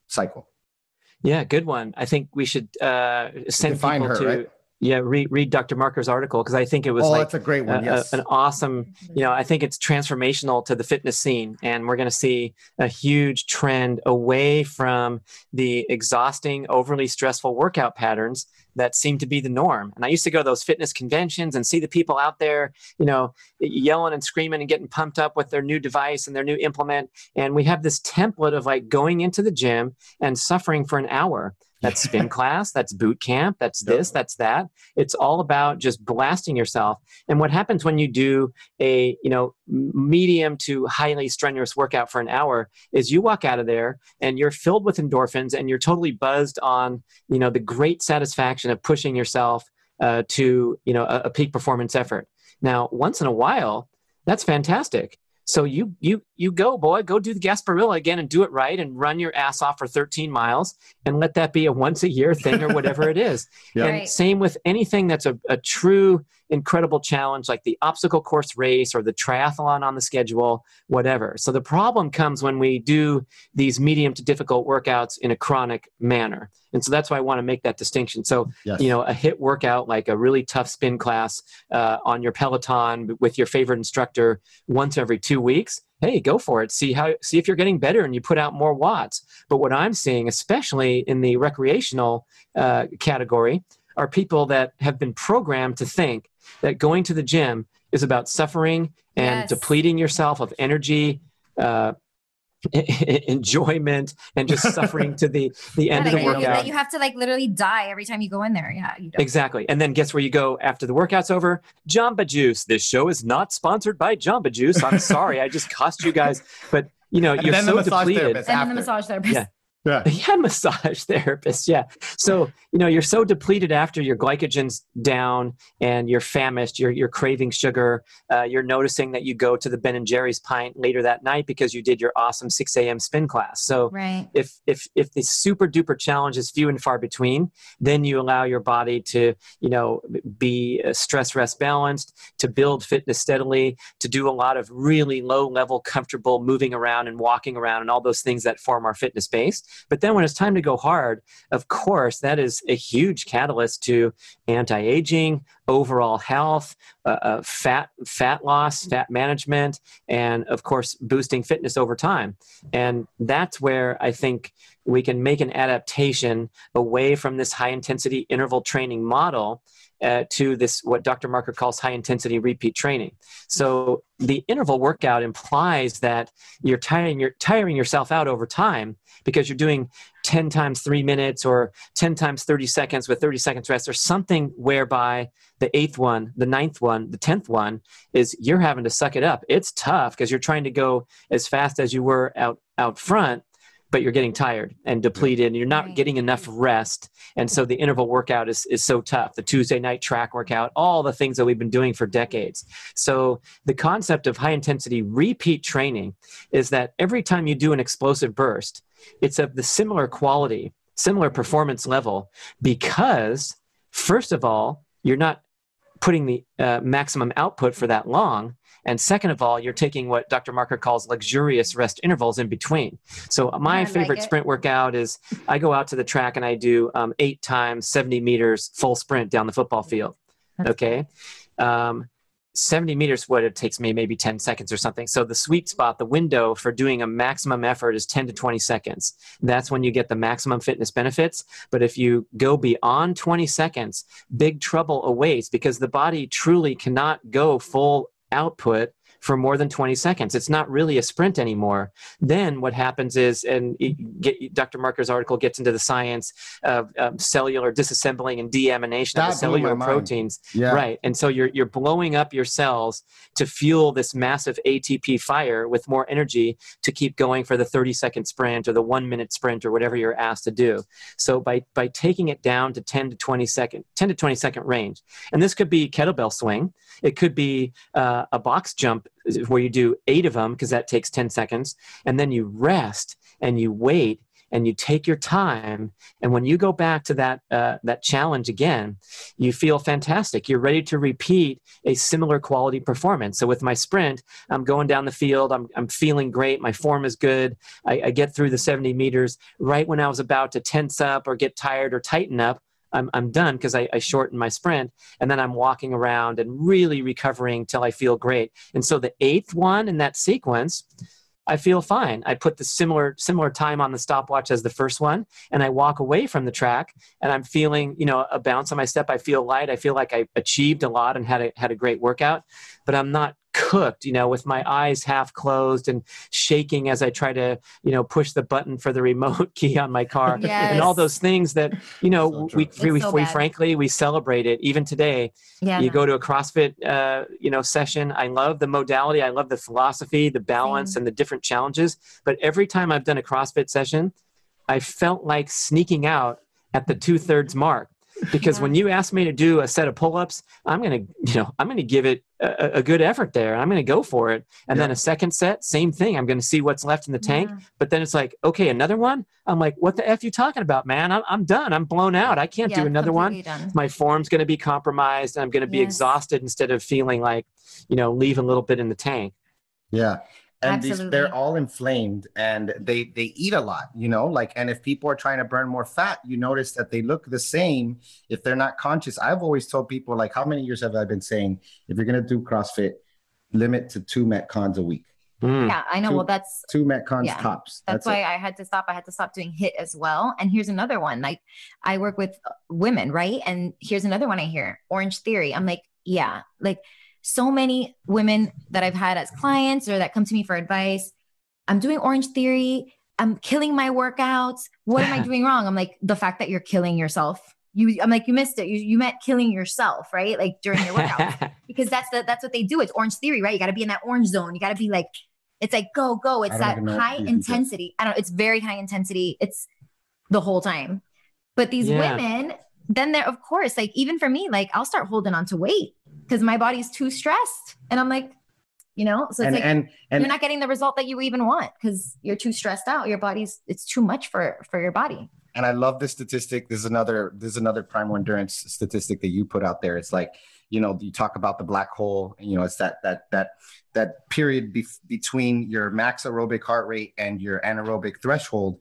Yeah, good one. I think we should send Define people HURT, to read Dr. Marker's article, because I think it was that's a great one. Yes, an awesome. I think it's transformational to the fitness scene, and we're going to see a huge trend away from the exhausting, overly stressful workout patterns that seem to be the norm. And I used to go to those fitness conventions and see the people out there, yelling and screaming and getting pumped up with their new device and their new implement. And we have this template of going into the gym and suffering for an hour. That's spin class, that's boot camp, that's this, that's that. It's all about just blasting yourself. And what happens when you do a, medium to highly strenuous workout for an hour is you walk out of there and you're filled with endorphins and you're totally buzzed on, the great satisfaction of pushing yourself to, a peak performance effort. Now, once in a while, that's fantastic. So you go, boy, go do the Gasparilla again and do it right and run your ass off for 13 miles and let that be a once a year thing or whatever it is. Yeah. And same with anything that's a true incredible challenge like the obstacle course race or the triathlon on the schedule, whatever. So the problem comes when we do these medium to difficult workouts in a chronic manner. And so that's why I want to make that distinction. So, a HIIT workout like a really tough spin class on your Peloton with your favorite instructor once every 2 weeks, hey, go for it. See if you're getting better and you put out more watts. But what I'm seeing, especially in the recreational category, are people that have been programmed to think that going to the gym is about suffering and depleting yourself of energy, enjoyment, and just suffering to the end of the workout. That you have to literally die every time you go in there. Yeah, you don't. Exactly. And then guess where you go after the workout's over? Jamba Juice. This show is not sponsored by Jamba Juice. I'm sorry, I just cost you guys. But you're so depleted. And then the massage therapist. Yeah, massage therapist. Yeah. So, you're so depleted after your glycogen's down and you're famished, you're craving sugar. You're noticing that you go to the Ben and Jerry's pint later that night because you did your awesome 6 a.m. spin class. So if the super duper challenge is few and far between, then you allow your body to, be stress rest balanced, to build fitness steadily, to do a lot of really low level, comfortable moving around and walking around and all those things that form our fitness base. But then when it's time to go hard, of course, that is a huge catalyst to anti-aging, overall health, fat loss, fat management, and of course, boosting fitness over time. And that's where I think we can make an adaptation away from this high intensity interval training model to this, what Dr. Marker calls high intensity repeat training. So the interval workout implies that you're tiring yourself out over time because you're doing 10 times 3 minutes or 10 times 30 seconds with 30 seconds rest or something whereby the 8th one, the 9th one, the 10th one is you're having to suck it up. It's tough because you're trying to go as fast as you were out front, but you're getting tired and depleted and you're not getting enough rest. And so the interval workout is so tough. The Tuesday night track workout, all the things that we've been doing for decades. So the concept of high intensity repeat training is that every time you do an explosive burst, it's of the similar quality, similar performance level, because first of all, you're not putting the maximum output for that long. And second of all, you're taking what Dr. Marker calls luxurious rest intervals in between. So my favorite sprint workout is I go out to the track and I do 8 times 70 meters full sprint down the football field. Okay. 70 meters, what it takes me maybe 10 seconds or something. So the sweet spot, the window for doing a maximum effort is 10 to 20 seconds. That's when you get the maximum fitness benefits. But if you go beyond 20 seconds, big trouble awaits because the body truly cannot go full output for more than 20 seconds. It's not really a sprint anymore. Then what happens is, and Dr. Marker's article gets into the science of cellular disassembling and deamination of the cellular proteins. Yeah. Right. And so you're blowing up your cells to fuel this massive ATP fire with more energy to keep going for the 30-second sprint or the 1-minute sprint or whatever you're asked to do. So by taking it down to 10 to 20 second range, and this could be kettlebell swing, it could be a box jump where you do 8 of them because that takes 10 seconds, and then you rest and you wait and you take your time. And when you go back to that challenge again, you feel fantastic. You're ready to repeat a similar quality performance. So with my sprint, I'm going down the field. I'm feeling great. My form is good. I get through the 70 meters. Right when I was about to tense up or get tired or tighten up, I'm done because I shortened my sprint, and then I'm walking around and really recovering till I feel great. And so the 8th one in that sequence, I feel fine. I put the similar time on the stopwatch as the first one, and I walk away from the track, and I'm feeling, a bounce on my step. I feel light. I feel like I achieved a lot and had a great workout, but I'm not cooked, with my eyes half closed and shaking as I try to, push the button for the remote key on my car. Yes. And all those things that, So we frankly, we celebrate it even today. Yeah, you go to a CrossFit, session. I love the modality. I love the philosophy, the balance, and the different challenges. But every time I've done a CrossFit session, I felt like sneaking out at the 2/3 mark. Because when you ask me to do a set of pull-ups, I'm going to give it a good effort there. I'm going to go for it. And then a second set, same thing. I'm going to see what's left in the tank. But then it's like, okay, another one. I'm like, what the F you talking about, man? I'm done. I'm blown out. I can't do another one. Done. My form's going to be compromised. And I'm going to be exhausted instead of feeling like, leave a little bit in the tank. Yeah. And Absolutely. they're all inflamed and they eat a lot, and if people are trying to burn more fat, you notice that they look the same if they're not conscious. I've always told people, like, how many years have I been saying, if you're going to do CrossFit, limit to 2 Metcons a week. Yeah, I know. That's 2 Metcons tops. That's why I had to stop. I had to stop doing HIIT as well. And here's another one. Like, I work with women, right? And here's another one I hear, Orange Theory. I'm like, yeah, like, so many women that I've had as clients or that come to me for advice, I'm doing Orange Theory. I'm killing my workouts. What am I doing wrong? I'm like, the fact that you're killing yourself. I'm like, you missed it. You meant killing yourself, right? Like during your workouts, because that's what they do. It's Orange Theory, right? You got to be in that orange zone. You got to be like, it's like, go. It's that high intensity. It's very high intensity. It's the whole time. But these women, then they're, of course, like, even for me, like, I'll start holding on to weight because my body's too stressed. And I'm like, so it's and you're not getting the result that you even want because you're too stressed out. Your it's too much for your body. And I love this statistic. This is another primal endurance statistic that you put out there. It's like, you talk about the black hole, it's that period between your max aerobic heart rate and your anaerobic threshold.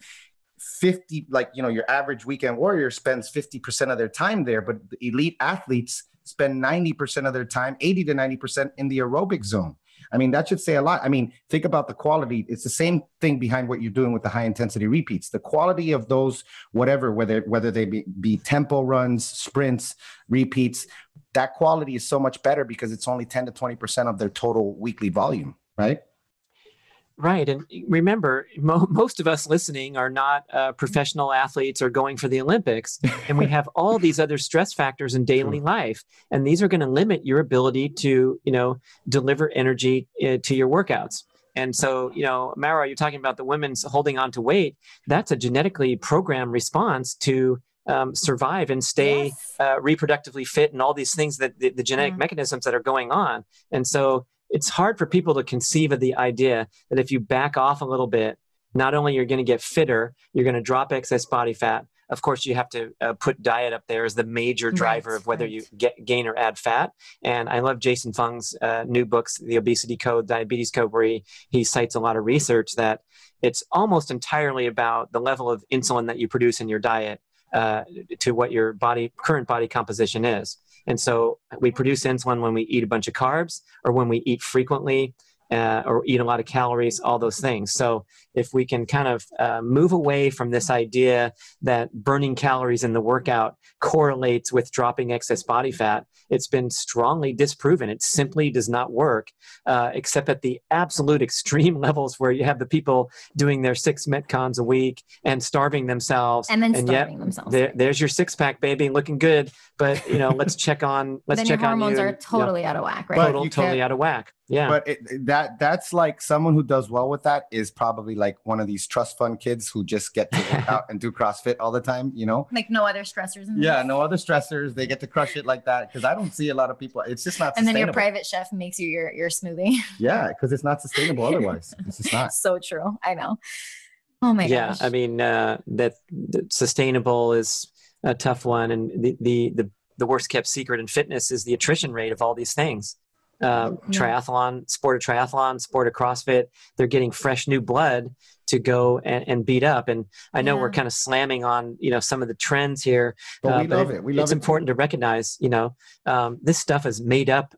50, your average weekend warrior spends 50% of their time there, but the elite athletes spend 90% of their time, 80 to 90% in the aerobic zone. I mean, that should say a lot. I mean, think about the quality. It's the same thing behind what you're doing with the high intensity repeats. The quality of those, whether they be tempo runs, sprints, repeats, that quality is so much better because it's only 10 to 20% of their total weekly volume, right? Right. And remember, most of us listening are not professional athletes or going for the Olympics. And we have all these other stress factors in daily life. And these are going to limit your ability to, deliver energy to your workouts. And so, Mara, you're talking about the women's holding on to weight. That's a genetically programmed response to survive and stay reproductively fit and all these things that the genetic mechanisms that are going on. And so it's hard for people to conceive of the idea that if you back off a little bit, not only you're going to get fitter, you're going to drop excess body fat. Of course, you have to put diet up there as the major driver of whether you gain or add fat. And I love Jason Fung's new books, The Obesity Code, Diabetes Code, where he cites a lot of research that it's almost entirely about the level of insulin that you produce in your diet to what your current body composition is. And so we produce insulin when we eat a bunch of carbs or when we eat frequently or eat a lot of calories, all those things. So if we can kind of move away from this idea that burning calories in the workout correlates with dropping excess body fat, it's been strongly disproven. It simply does not work, except at the absolute extreme levels where you have the people doing their 6 Metcons a week and starving themselves. And then starving themselves. There's your 6-pack, baby, looking good. But, let's check on you. Then your hormones are totally out of whack, right? Totally out of whack. Yeah. But that's like someone who does well with that is probably like one of these trust fund kids who just get to work out and do CrossFit all the time, Like no other stressors. No other stressors. They get to crush it like that. Because I don't see a lot of people. It's just not sustainable. And then your private chef makes you your smoothie. Yeah, because it's not sustainable otherwise. It's just not. So true. I know. Oh my gosh. Yeah, I mean, that sustainable is a tough one. And the worst kept secret in fitness is the attrition rate of all these things. Triathlon, sport of CrossFit, they're getting fresh new blood to go and beat up. And I know we're kind of slamming on, some of the trends here, but we love it. It's important to recognize, this stuff is made up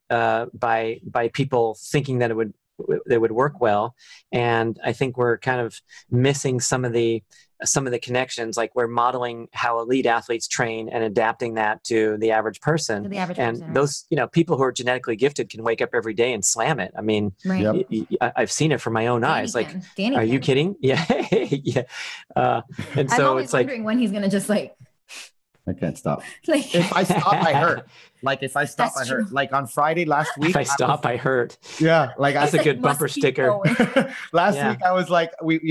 by people thinking that it would work well. And I think we're kind of missing some of the some of the connections, like we're modeling how elite athletes train and adapting that to the average person. And those, people who are genetically gifted can wake up every day and slam it. I mean, I've seen it from my own eyes. Like, are you kidding? Yeah. Yeah. And so I'm always wondering when he's going to just like, I can't stop. If I stop, I hurt. If I stop, I hurt. Like on Friday last week. If I stop, I hurt. Yeah. That's a good bumper sticker. Last week I was like,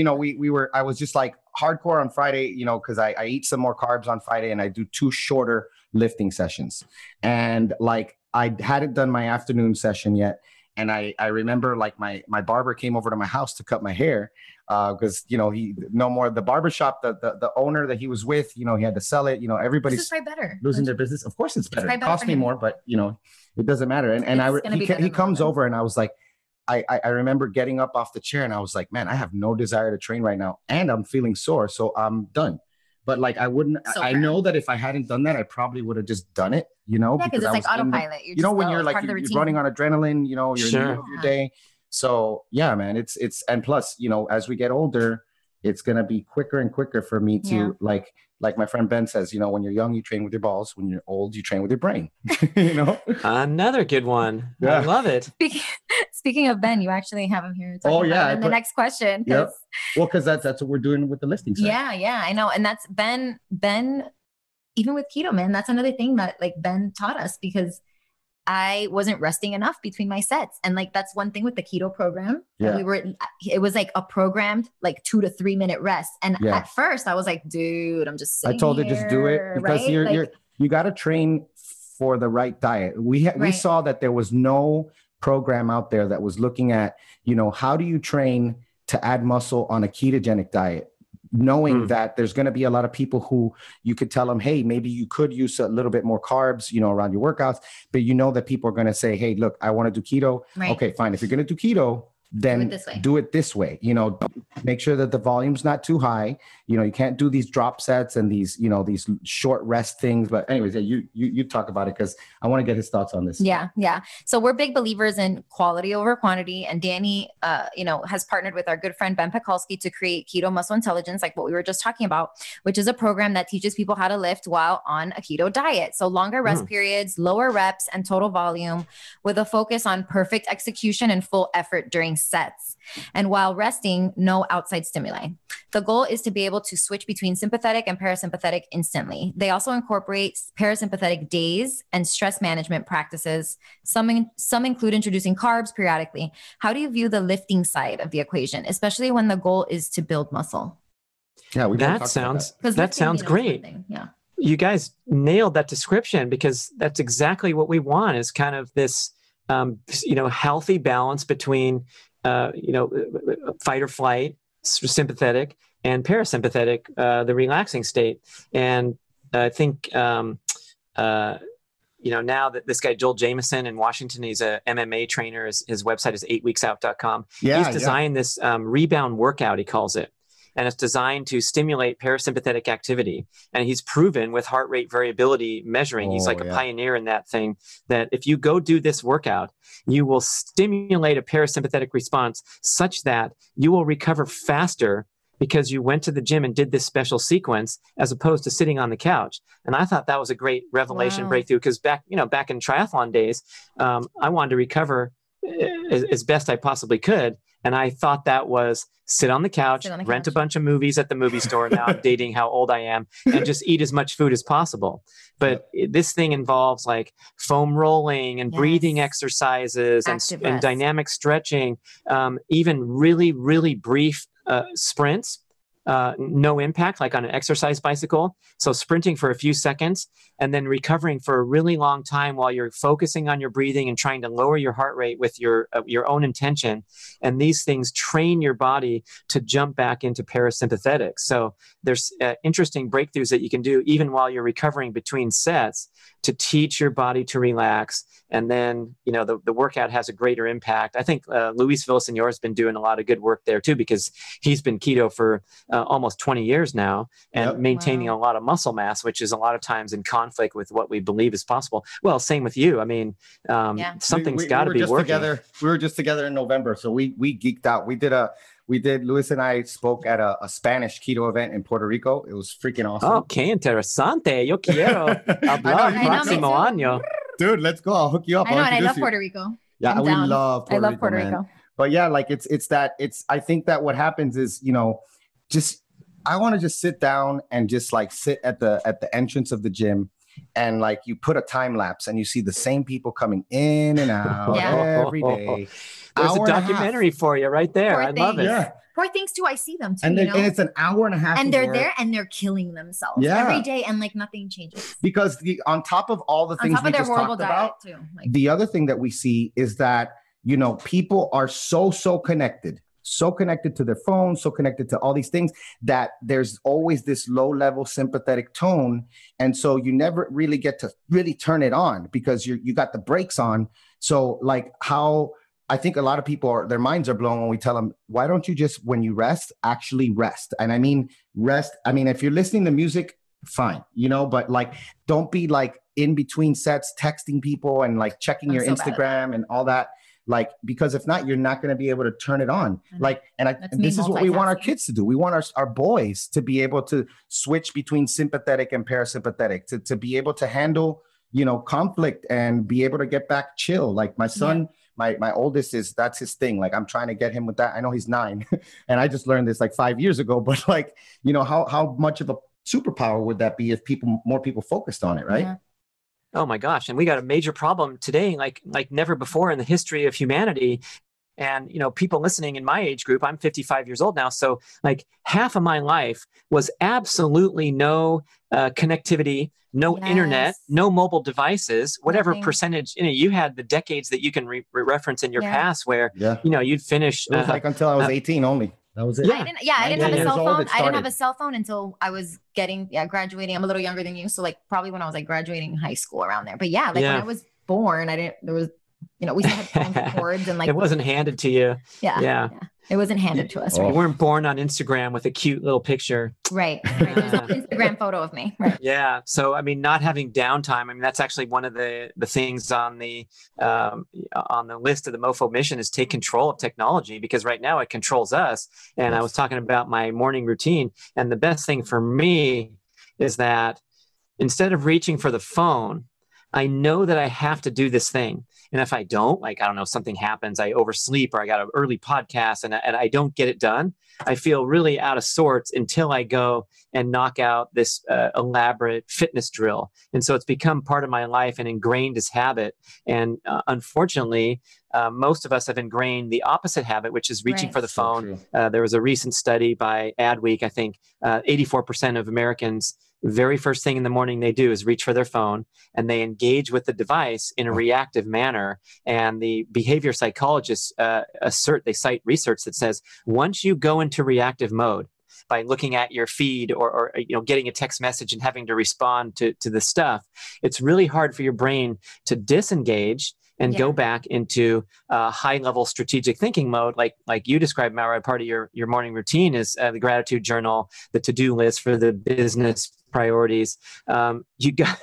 I was just like hardcore on Friday, because I eat some more carbs on Friday and I do 2 shorter lifting sessions. And like, I hadn't done my afternoon session yet. And I remember like my barber came over to my house to cut my hair. Because he no more the barbershop, the owner that he was with, he had to sell it. Everybody's better. Losing their business. Of course, it's better. It costs me more, but it doesn't matter. And he comes over, and I was like, I remember getting up off the chair, and I was like, man, I have no desire to train right now, and I'm feeling sore, so I'm done. But like, I wouldn't. I know that if I hadn't done that, I probably would have just done it. Because it's like autopilot. When you're like you're running on adrenaline, you're in the middle of your day. So yeah, man, it's and plus, as we get older, it's gonna be quicker and quicker for me to like my friend Ben says, when you're young, you train with your balls. When you're old, you train with your brain. Another good one. Yeah. I love it. Speaking of Ben, you actually have him here. The next question. Yep. Well, because that's what we're doing with the listing site. Yeah, I know, and that's Ben. Even with keto, man, that's another thing that like Ben taught us, because I wasn't resting enough between my sets. And like, that's one thing with the keto program. Yeah. It was like a programmed like 2 to 3 minute rest. And at first I was like, dude, I'm just sitting told her just do it, because you got to train for the right diet. We saw that there was no program out there that was looking at, how do you train to add muscle on a ketogenic diet? Knowing that there's going to be a lot of people who you could tell them, hey, maybe you could use a little bit more carbs, around your workouts, but that people are going to say, hey, look, I want to do keto. Right. Okay, fine. If you're going to do keto, then do it this way. Make sure that the volume's not too high. You can't do these drop sets and these, these short rest things. But anyways, you talk about it, because I want to get his thoughts on this. Yeah. So we're big believers in quality over quantity. And Danny, has partnered with our good friend Ben Pekulski to create Keto Muscle Intelligence, like what we were just talking about, which is a program that teaches people how to lift while on a keto diet. So longer rest periods, lower reps, and total volume, with a focus on perfect execution and full effort during sets. And while resting, no outside stimuli. The goal is to be able to switch between sympathetic and parasympathetic instantly. They also incorporate parasympathetic days and stress management practices. Some include introducing carbs periodically. How do you view the lifting side of the equation, especially when the goal is to build muscle? Yeah, that sounds great. Yeah. You guys nailed that description, because that's exactly what we want, is kind of this healthy balance between fight or flight, sympathetic, and parasympathetic, the relaxing state. And I think now that this guy Joel Jamieson in Washington, he's a MMA trainer. His website is 8weeksout.com. He's designed this rebound workout, he calls it. And it's designed to stimulate parasympathetic activity. And he's proven with heart rate variability measuring, he's like a pioneer in that thing, that if you go do this workout, you will stimulate a parasympathetic response such that you will recover faster, because you went to the gym and did this special sequence, as opposed to sitting on the couch. And I thought that was a great revelation breakthrough, because back in triathlon days, I wanted to recover as best I possibly could. And I thought that was sit on the couch, rent a bunch of movies at the movie store. Now I'm dating how old I am, and just eat as much food as possible. But this thing involves like foam rolling and breathing exercises and dynamic stretching, even really, really brief sprints. No impact, like on an exercise bicycle. So sprinting for a few seconds and then recovering for a really long time while you're focusing on your breathing and trying to lower your heart rate with your own intention. And these things train your body to jump back into parasympathetic. So there's interesting breakthroughs that you can do even while you're recovering between sets to teach your body to relax. And then, the workout has a greater impact. I think Luis Villaseñor has been doing a lot of good work there too, because he's been keto for almost 20 years now and maintaining a lot of muscle mass, which is a lot of times in conflict with what we believe is possible. Well, same with you. I mean, something's got to be working. We were just together in November. So we geeked out. We did Luis and I spoke at a Spanish keto event in Puerto Rico. It was freaking awesome. Oh, qué interesante. Yo quiero hablar próximo año. Dude, let's go. I'll hook you up. I know, and I love Puerto Rico. Yeah, we love Puerto Rico. Rico. But yeah, like I think that what happens is, I want to just sit down and just like sit at the entrance of the gym, and like you put a time lapse and you see the same people coming in and out every day. There's a documentary for you right there. I love it. Yeah. Poor things too. I see them too. And it's an hour and a half. And they're there and they're killing themselves every day, and like nothing changes. Because on top of all the things we just talked about, too, the other thing that we see is that, people are so connected to their phones, so connected to all these things, that there's always this low level sympathetic tone. And so you never really get to really turn it on because you got the brakes on. So like how I think a lot of people their minds are blown when we tell them, why don't you just, when you rest, actually rest? And I mean, rest. I mean, if you're listening to music, fine, but like, don't be like in between sets, texting people and like checking your Instagram and all that. Like, because if not, you're not going to be able to turn it on. Like, and this is what we want our kids to do. We want our boys to be able to switch between sympathetic and parasympathetic, to be able to handle, conflict and be able to get back chill. Like my son, my oldest that's his thing. Like I'm trying to get him with that. I know he's 9 and I just learned this like 5 years ago, but like, how much of a superpower would that be if more people focused on it, right? Yeah. Oh my gosh. And we got a major problem today, like never before in the history of humanity. And, people listening in my age group, I'm 55 years old now. So like half of my life was absolutely no connectivity, no internet, no mobile devices, whatever percentage, you had the decades that you can reference in your past where, you'd finish. It was like until I was 18 only. That was it. I didn't have a cell phone. I didn't have a cell phone until I was graduating. I'm a little younger than you. So like probably when I was like graduating high school around there. But when I was born, we still had phones and cords and like. It wasn't handed to you. Yeah. It wasn't handed to us. Right? You weren't born on Instagram with a cute little picture. Right. There's no Instagram photo of me. Right. Yeah. So, I mean, not having downtime, that's actually one of the things on the list of the MoFo mission is take control of technology, because right now it controls us. And I was talking about my morning routine. And the best thing for me is that instead of reaching for the phone, I know that I have to do this thing. And if I don't, like, I don't know, something happens, I oversleep or I got an early podcast and I don't get it done, I feel really out of sorts until I go and knock out this elaborate fitness drill. And so it's become part of my life and ingrained as habit. And unfortunately, most of us have ingrained the opposite habit, which is reaching for the phone. There was a recent study by Adweek, I think 84% of Americans, very first thing in the morning they do is reach for their phone, and they engage with the device in a reactive manner. And the behavior psychologists they cite research that says once you go into reactive mode by looking at your feed or getting a text message and having to respond to the stuff, it's really hard for your brain to disengage and go back into high-level strategic thinking mode, like you described, Mauro. Part of your morning routine is the gratitude journal, the to-do list for the business priorities. You got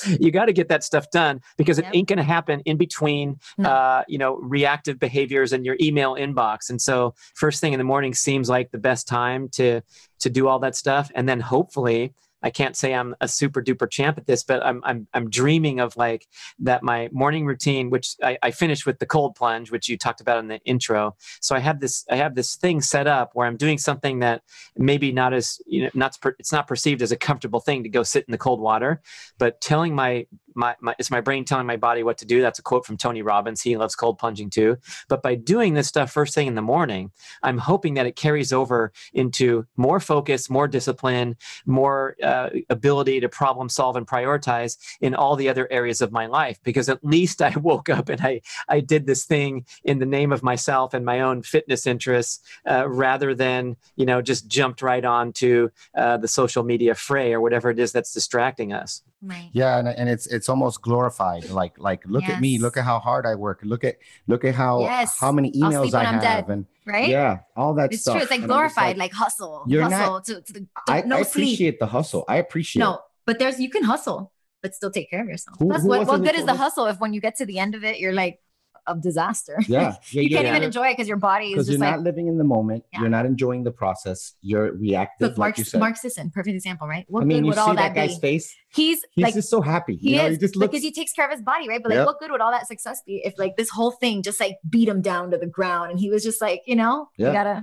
to get that stuff done, because it ain't going to happen in between, reactive behaviors and your email inbox. And so, first thing in the morning seems like the best time to do all that stuff, and then hopefully. I can't say I'm a super duper champ at this, but I'm dreaming of like that my morning routine, which I finish with the cold plunge, which you talked about in the intro. So I have this thing set up where I'm doing something that maybe not as, it's not perceived as a comfortable thing to go sit in the cold water, but telling it's my brain telling my body what to do. That's a quote from Tony Robbins. He loves cold plunging too. But by doing this stuff first thing in the morning, I'm hoping that it carries over into more focus, more discipline, more ability to problem solve and prioritize in all the other areas of my life, because at least I woke up and I did this thing in the name of myself and my own fitness interests, rather than, just jumped right on to the social media fray or whatever it is that's distracting us. Right. Yeah. And it's almost glorified. Like, look at me, look at how hard I work. Look at how many emails I have. And right. Yeah. All that it's stuff. It's true. It's like glorified, like hustle. I appreciate the hustle. I appreciate it. But you can hustle, but still take care of yourself. What good is the hustle if when you get to the end of it, you're like, of disaster. Yeah. You can't even enjoy it because your body is just you're not living in the moment. Yeah. You're not enjoying the process. You're reactive. Look, Mark Sisson, perfect example, right? What good would all that guy's face? He's like, just so happy. He just looks, because he takes care of his body, right? But like, what good would all that success be if like this whole thing just like beat him down to the ground and he was just like, you gotta,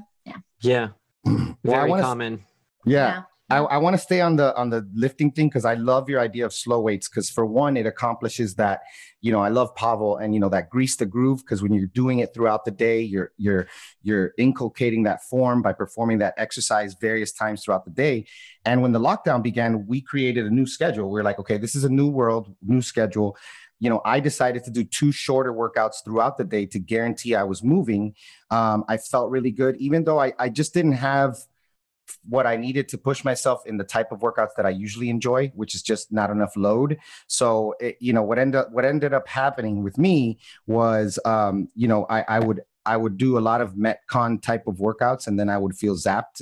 very common. Yeah. I want to stay on the lifting thing because I love your idea of slow weights because for one, it accomplishes that, I love Pavel and, that grease the groove because when you're doing it throughout the day, you're inculcating that form by performing that exercise various times throughout the day. And when the lockdown began, we created a new schedule. We're like, okay, this is a new world, new schedule. I decided to do 2 shorter workouts throughout the day to guarantee I was moving. I felt really good, even though I just didn't have what I needed to push myself in the type of workouts that I usually enjoy, which is just not enough load. So, what ended up happening with me was, I would do a lot of Metcon type of workouts and then I would feel zapped.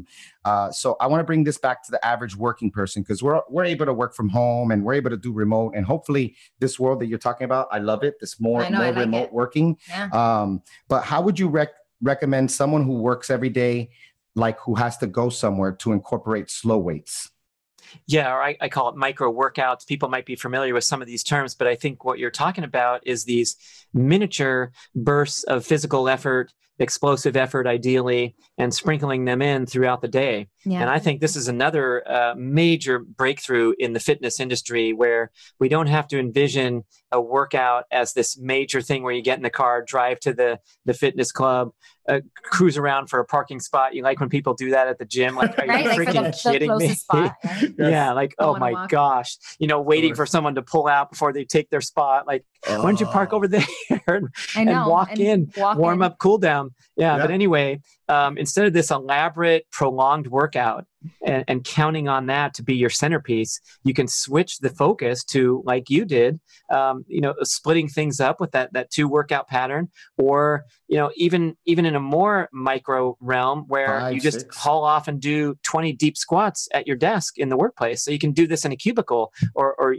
So I want to bring this back to the average working person because we're able to work from home and we're able to do remote. And hopefully this world that you're talking about, I love it. This more remote working. Yeah. But how would you recommend someone who works every day, like who has to go somewhere to incorporate slow weights? Yeah, or I call it micro workouts. People might be familiar with some of these terms, but I think what you're talking about is these miniature bursts of physical effort, explosive effort, ideally, and sprinkling them in throughout the day. Yeah. And I think this is another major breakthrough in the fitness industry where we don't have to envision a workout as this major thing where you get in the car, drive to the fitness club, cruise around for a parking spot. You like when people do that at the gym? Like, are you freaking kidding me? Spot, right? Yeah, like, oh my gosh, waiting for someone to pull out before they take their spot. Like, why don't you park over there and walk in, warm up, cool down. Yeah. But anyway, instead of this elaborate, prolonged workout and counting on that to be your centerpiece, you can switch the focus to, like you did, splitting things up with that 2 workout pattern, or, even in a more micro realm where you just haul off and do 20 deep squats at your desk in the workplace. So you can do this in a cubicle or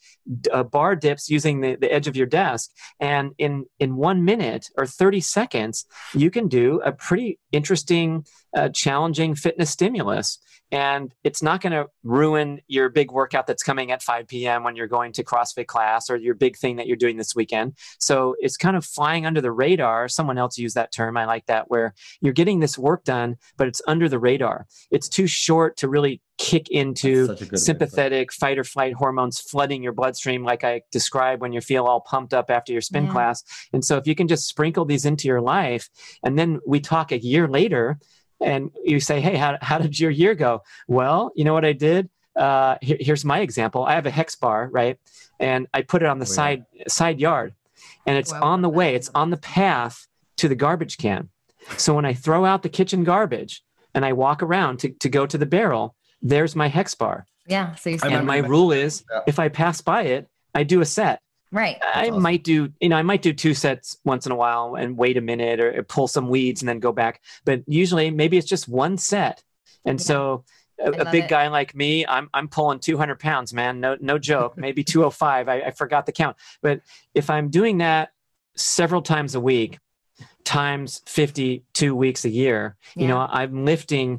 bar dips using the edge of your desk. And in 1 minute or 30 seconds, you can do a pretty interesting, challenging fitness stimulus. And it's not going to ruin your big workout that's coming at 5 p.m. when you're going to CrossFit class or your big thing that you're doing this weekend. So it's kind of flying under the radar. Someone else used that term. I like that, where you're getting this work done, but it's under the radar. It's too short to really kick into sympathetic fight or flight hormones flooding your bloodstream, like I described when you feel all pumped up after your spin class. And so if you can just sprinkle these into your life, and then we talk a year later, and you say, hey, how did your year go? Well, you know what I did? Here's my example. I have a hex bar, right? And I put it on the side yard, and it's on the way. It's on the path to the garbage can. So when I throw out the kitchen garbage and I walk around to go to the barrel, there's my hex bar. Yeah. So you and my rule is, if I pass by it, I do a set. Right. I might do 2 sets once in a while and wait a minute or pull some weeds and then go back. But usually maybe it's just 1 set. And so a big guy like me, I'm pulling 200 pounds, man. No joke. Maybe 205. I forgot the count. But if I'm doing that several times a week, times 52 weeks a year, I'm lifting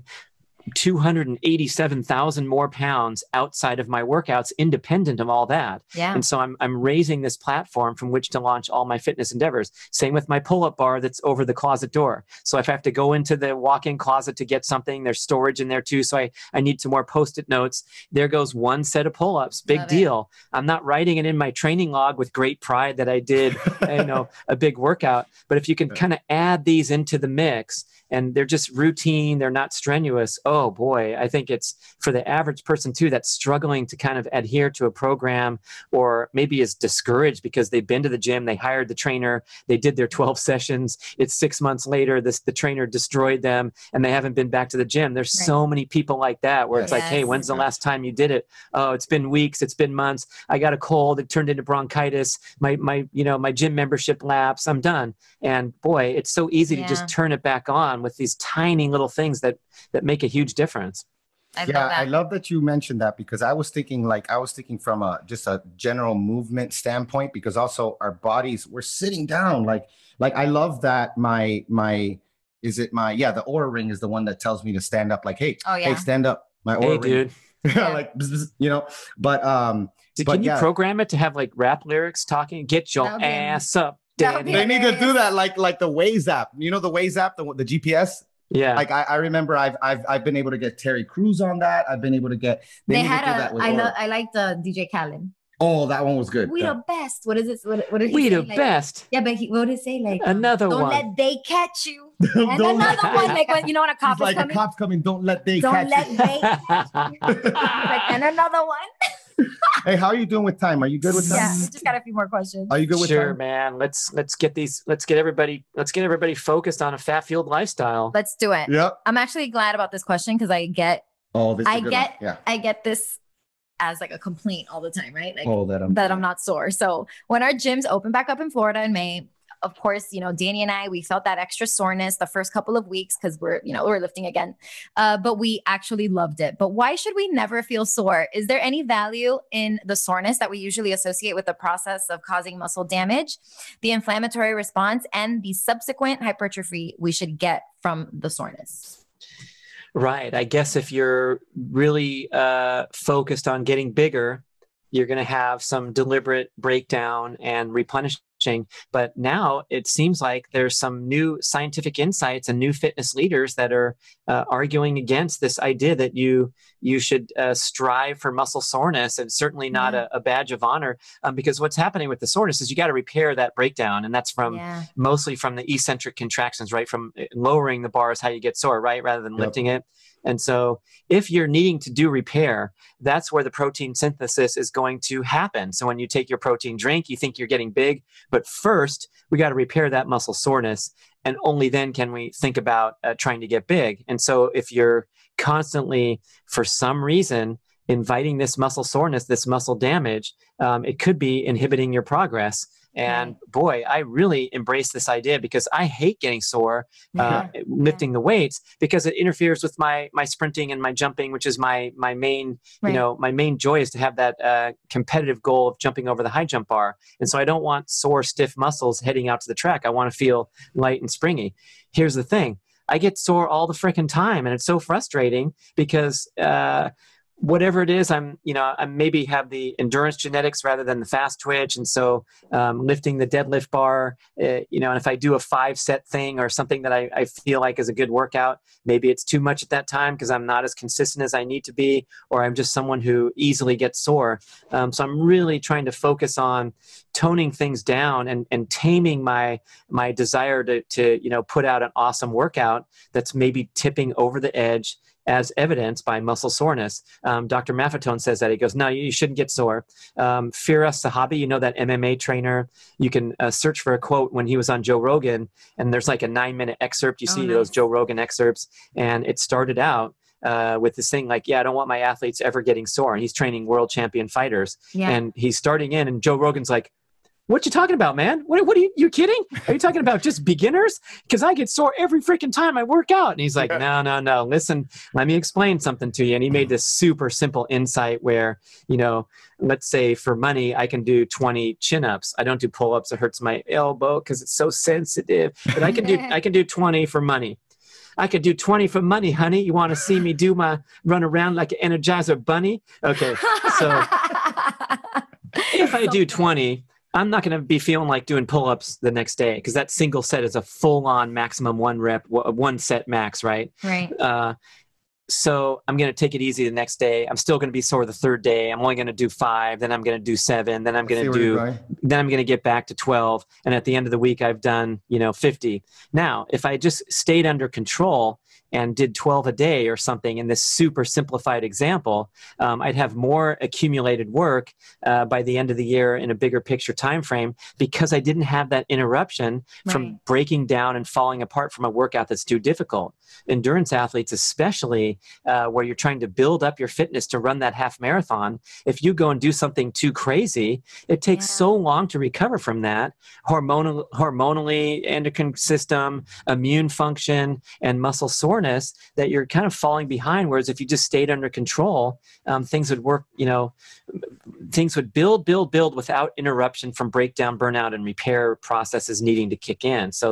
287,000 more pounds outside of my workouts, independent of all that. Yeah. And so I'm raising this platform from which to launch all my fitness endeavors. Same with my pull-up bar that's over the closet door. So if I have to go into the walk-in closet to get something, there's storage in there too. So I need some more Post-it notes. There goes 1 set of pull-ups. Big deal. I'm not writing it in my training log with great pride that I did, a big workout. But if you can kind of add these into the mix, and they're just routine, they're not strenuous. Oh boy, I think it's for the average person too that's struggling to kind of adhere to a program, or maybe is discouraged because they've been to the gym, they hired the trainer, they did their 12 sessions. It's 6 months later, the trainer destroyed them and they haven't been back to the gym. There's so many people like that where it's like, hey, when's the last time you did it? Oh, it's been weeks, it's been months. I got a cold, it turned into bronchitis. My gym membership lapsed, I'm done. And boy, it's so easy to just turn it back on with these tiny little things that make a huge difference. I love that you mentioned that, because I was thinking from just a general movement standpoint, because also our bodies, we're sitting down. Like I love that the Oura ring is the one that tells me to stand up. Like, hey, stand up. My Oura ring. Dude. Like, you know, but can you program it to have like rap lyrics talking? Get your ass up. They need to do that, like the Waze app. You know, the Waze app, the GPS. Yeah. Like I remember I've been able to get Terry Crews on that. I've been able to get. I like the DJ Khaled. Oh, that one was good. We the best. What is it? What did he we say? The best. Yeah, but what did he say? Like another don't one. Don't let they catch you. And another one, like when when a cop is coming. A cop's coming. Don't let they catch you. They catch you. Like, and another one. Hey, how are you doing with time? Are you good with time? Yeah, we just got a few more questions. Are you good with time? Sure, man. Let's get everybody focused on a fat-fueled lifestyle. Let's do it. Yep. I'm actually glad about this question because I get this as like a complaint all the time, right? Like that I'm not sore. So when our gyms opened back up in Florida in May, of course, Danny and I, we felt that extra soreness the first couple of weeks because we're lifting again. But we actually loved it. But why should we never feel sore? Is there any value in the soreness that we usually associate with the process of causing muscle damage, the inflammatory response, and the subsequent hypertrophy we should get from the soreness? Right. I guess if you're really focused on getting bigger, you're going to have some deliberate breakdown and replenishing. But now it seems like there's some new scientific insights and new fitness leaders that are arguing against this idea that you should strive for muscle soreness, and certainly not a badge of honor, because what's happening with the soreness is you got to repair that breakdown, and that's mostly from the eccentric contractions, right? From lowering the bar is how you get sore, right? Rather than lifting it. And so if you're needing to do repair, that's where the protein synthesis is going to happen. So when you take your protein drink, you think you're getting big, but first we got to repair that muscle soreness. And only then can we think about trying to get big. And so if you're constantly, for some reason, inviting this muscle soreness, this muscle damage, it could be inhibiting your progress. And boy, I really embrace this idea because I hate getting sore lifting the weights, because it interferes with my sprinting and my jumping, which is my main, my main joy is to have that competitive goal of jumping over the high jump bar. And so I don't want sore, stiff muscles heading out to the track. I want to feel light and springy. Here's the thing. I get sore all the freaking time, and it's so frustrating because whatever it is, I maybe have the endurance genetics rather than the fast twitch. And so lifting the deadlift bar, and if I do a 5-set thing or something that I feel like is a good workout, maybe it's too much at that time because I'm not as consistent as I need to be, or I'm just someone who easily gets sore. So I'm really trying to focus on toning things down and taming my desire to put out an awesome workout that's maybe tipping over the edge, as evidenced by muscle soreness. Dr. Maffetone says that. He goes, no, you shouldn't get sore. Firas Zahabi, that MMA trainer, you can search for a quote when he was on Joe Rogan, and there's like a 9-minute excerpt. You see those Joe Rogan excerpts, and it started out with this thing like, I don't want my athletes ever getting sore. And he's training world champion fighters. Yeah. And he's starting in, and Joe Rogan's like, what you talking about, man? What are you kidding? Are you talking about just beginners? Because I get sore every freaking time I work out. And he's like, no. Listen, let me explain something to you. And he made this super simple insight where, let's say for money, I can do 20 chin-ups. I don't do pull-ups. It hurts my elbow because it's so sensitive. But I can do 20 for money. I could do 20 for money, honey. You want to see me run around like an Energizer bunny? Okay. So if I do 20, I'm not going to be feeling like doing pull-ups the next day, because that single set is a full-on maximum 1 rep, 1 set max, right? Right. So I'm going to take it easy the next day. I'm still going to be sore the 3rd day. I'm only going to do 5. Then I'm going to do 7. Then I'm going to get back to 12. And at the end of the week, I've done, 50. Now, if I just stayed under control and did 12 a day or something in this super simplified example, I'd have more accumulated work by the end of the year in a bigger picture time frame, because I didn't have that interruption from breaking down and falling apart from a workout that's too difficult. Endurance athletes, especially where you're trying to build up your fitness to run that half marathon, if you go and do something too crazy, it takes so long to recover from that, hormonally, endocrine system, immune function, and muscle soreness that you're kind of falling behind. Whereas if you just stayed under control, things would work, things would build without interruption from breakdown, burnout, and repair processes needing to kick in. So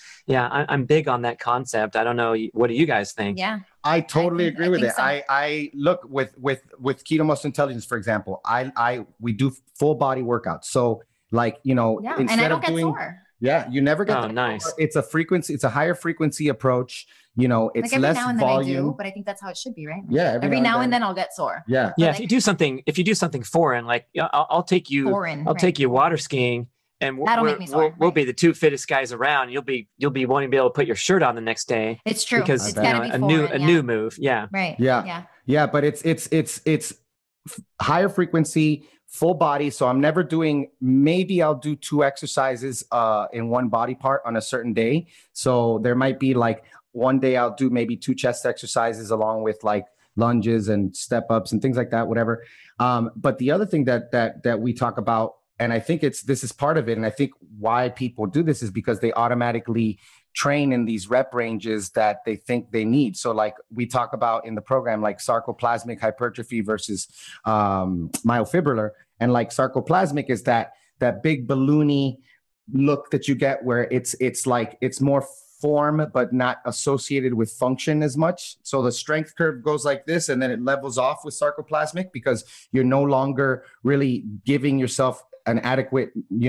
I'm big on that concept. I don't know. What do you guys think? Yeah. I totally agree with it. So. I look with Keto Muscle Intelligence, for example, we do full body workouts. So like, instead and I don't get sore. Yeah, you never get. Oh, nice. It's a higher frequency approach. It's like less volume. I do, but I think that's how it should be, right? Yeah. Every now and then I'll get sore. Yeah. Yeah. If you do something foreign, like I'll take you water skiing, and that'll make me sore. We'll be the two fittest guys around. You'll be wanting to be able to put your shirt on the next day. It's true because it's gotta be a new move. Yeah. Right. Yeah. But it's higher frequency, full body. So I'm never doing, maybe I'll do 2 exercises in one body part on a certain day. So there might be like one day I'll do maybe 2 chest exercises along with like lunges and step ups and things like that, whatever. But the other thing that we talk about, and I think this is part of it, and I think why people do this is because they automatically train in these rep ranges that they think they need. So like we talk about in the program, like sarcoplasmic hypertrophy versus myofibrillar. And like sarcoplasmic is that big balloony look that you get where it's more form, but not associated with function as much. So the strength curve goes like this, and then it levels off with sarcoplasmic because you're no longer really giving yourself an adequate,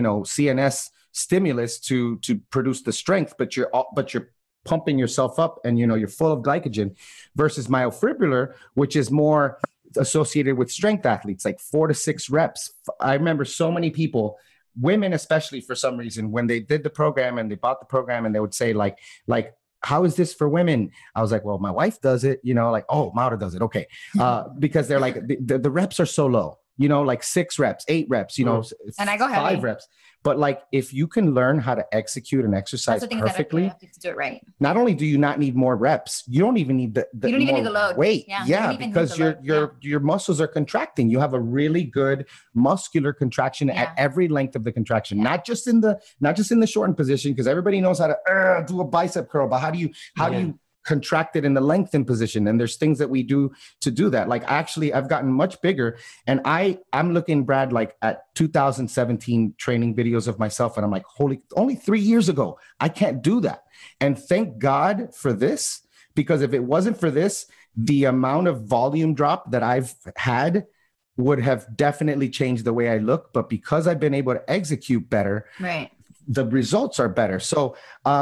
CNS stimulus to produce the strength, but you're pumping yourself up and you're full of glycogen, versus myofibrillar, which is more associated with strength athletes, like 4 to 6 reps. I remember so many people, women especially, for some reason, when they did the program and they bought the program, and they would say like how is this for women? I was like, well, my wife does it, like, oh, Maura does it. Okay. Because they're like, the reps are so low, like 6 reps, 8 reps, and I go 5 reps. But like, if you can learn how to execute an exercise perfectly, you have to do it right. Not only do you not need more reps, you don't even need the you don't even need the load. Weight. Yeah, because your muscles are contracting. You have a really good muscular contraction at every length of the contraction, not just in the shortened position, because everybody knows how to do a bicep curl, but how do you contract it in the lengthened position? And there's things that we do to do that. Like actually, I've gotten much bigger, and I'm looking, Brad, like at 2017 training videos of myself, and I'm like, holy, only 3 years ago, I can't do that. And thank God for this, because if it wasn't for this, the amount of volume drop that I've had would have definitely changed the way I look. But because I've been able to execute better, right, the results are better. So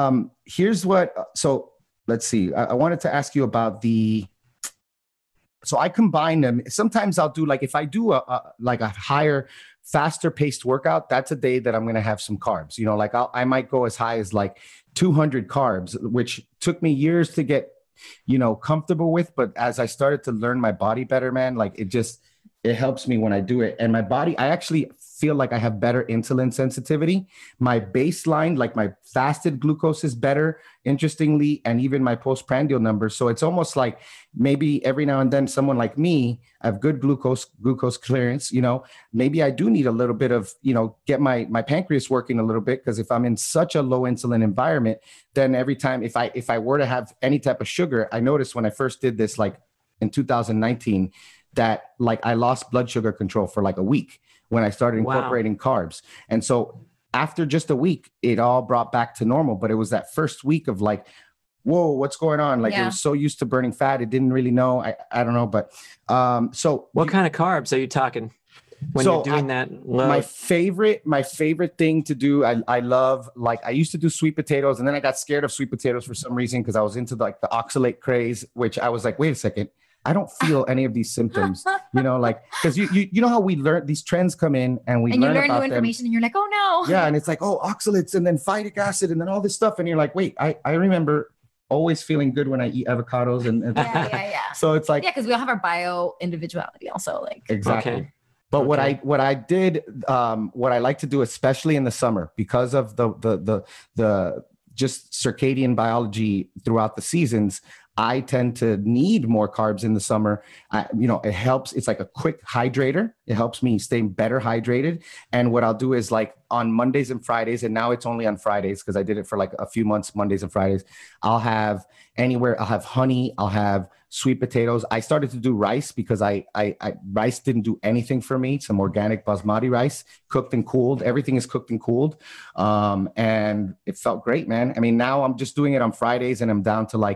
let's see. I wanted to ask you about so I combine them. Sometimes I'll do, like, if I do a higher, faster paced workout, that's a day that I'm going to have some carbs, like I might go as high as like 200 carbs, which took me years to get, comfortable with. But as I started to learn my body better, man, like it helps me when I do it. And my body, I actually feel like I have better insulin sensitivity. My baseline, like my fasted glucose, is better, interestingly, and even my postprandial numbers. So it's almost like maybe every now and then someone like me, I have good glucose clearance, maybe I do need a little bit of, get my pancreas working a little bit, because if I'm in such a low insulin environment, then every time, if I were to have any type of sugar, I noticed when I first did this, like in 2019, that like I lost blood sugar control for like a week when I started incorporating carbs. And so after just a week, it all brought back to normal. But it was that first week of like, whoa, what's going on? Like, it was so used to burning fat, it didn't really know. I don't know. But so what kind of carbs are you talking when you're doing that load? My favorite thing to do, I love, like, I used to do sweet potatoes, and then I got scared of sweet potatoes for some reason, because I was into like the oxalate craze, which I was like, wait a second, I don't feel any of these symptoms, like, because you know how we learn, these trends come in and we learn about new information, them. and you're like, oh no. Yeah. And it's like, oh, oxalates, and then phytic acid, and then all this stuff. And you're like, wait, I remember always feeling good when I eat avocados. And yeah. So it's like, because we all have our bio individuality also, like. Exactly. Okay. But what I did, what I like to do, especially in the summer, because of the just circadian biology throughout the seasons, I tend to need more carbs in the summer. It helps. It's like a quick hydrator. It helps me stay better hydrated. And what I'll do is like on Mondays and Fridays, and now it's only on Fridays because I did it for like a few months, Mondays and Fridays. I'll have honey, I'll have sweet potatoes. I started to do rice because rice didn't do anything for me. Some organic basmati rice, cooked and cooled. Everything is cooked and cooled. And it felt great, man. I mean, now I'm just doing it on Fridays and I'm down to like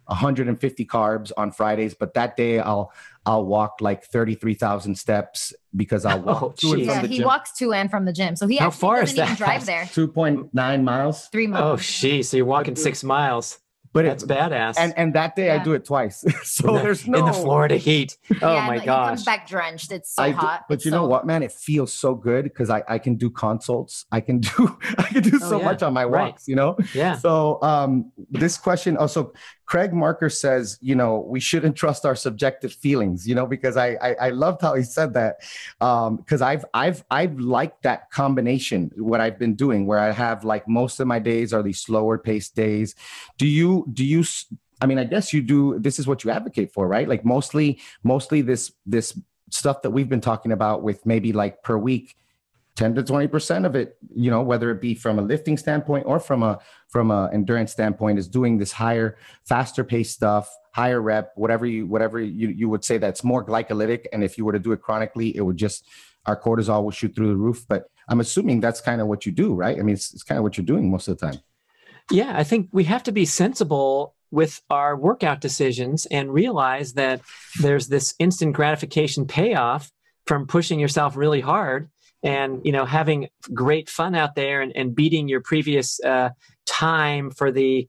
150 carbs on Fridays, but that day I'll walk like 33,000 steps because I'll walk to and from the gym. He walks to and from the gym. So he How actually far doesn't is even that? drive there. 2.9 miles. 3 miles. Oh, geez. So you're walking 6 miles. But that's badass. And that day I do it twice. So there's no in the Florida heat. Oh my gosh. He comes back drenched. It's so hot. But you know what, man? It feels so good because I can do consults. I can do so much on my walks, you know? Yeah. So this question also, Craig Marker says, we shouldn't trust our subjective feelings, because I loved how he said that. Because I've liked that combination, what I've been doing, where I have like most of my days are these slower paced days. Do you, I mean, I guess you do, this is what you advocate for, right? Like mostly this stuff that we've been talking about with maybe like per week, 10 to 20% of it, whether it be from a lifting standpoint or from a endurance standpoint, is doing this higher, faster paced stuff, higher rep, whatever you would say that's more glycolytic. And if you were to do it chronically, it would just, our cortisol will shoot through the roof. But I'm assuming that's kind of what you do, right? I mean, it's kind of what you're doing most of the time. Yeah, I think we have to be sensible with our workout decisions and realize that there's this instant gratification payoff from pushing yourself really hard and, having great fun out there and beating your previous time for the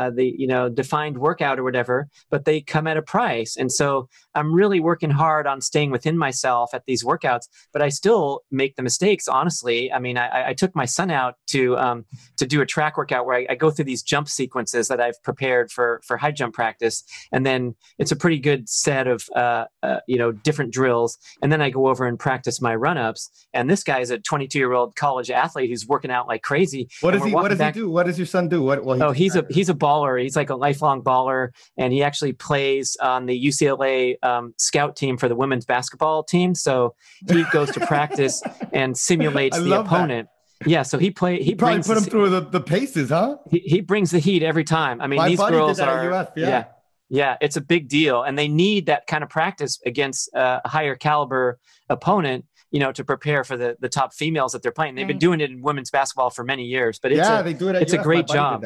defined workout or whatever, but they come at a price. And so I'm really working hard on staying within myself at these workouts, but I still make the mistakes, honestly. I mean, I took my son out to do a track workout where I go through these jump sequences that I've prepared for high jump practice. And then it's a pretty good set of, different drills. And then I go over and practice my run-ups. And this guy is a 22-year-old college athlete who's working out like crazy. What does he do? What does your son do? He's a baller. He's like a lifelong baller, and he actually plays on the UCLA scout team for the women's basketball team. So he goes to practice and simulates the opponent. That. Yeah, so he probably put him through the paces, huh? He brings the heat every time. I mean, these girls are yeah, it's a big deal, and they need that kind of practice against a higher caliber opponent, to prepare for the top females that they're playing. They've been doing it in women's basketball for many years, but they do it it's a great job.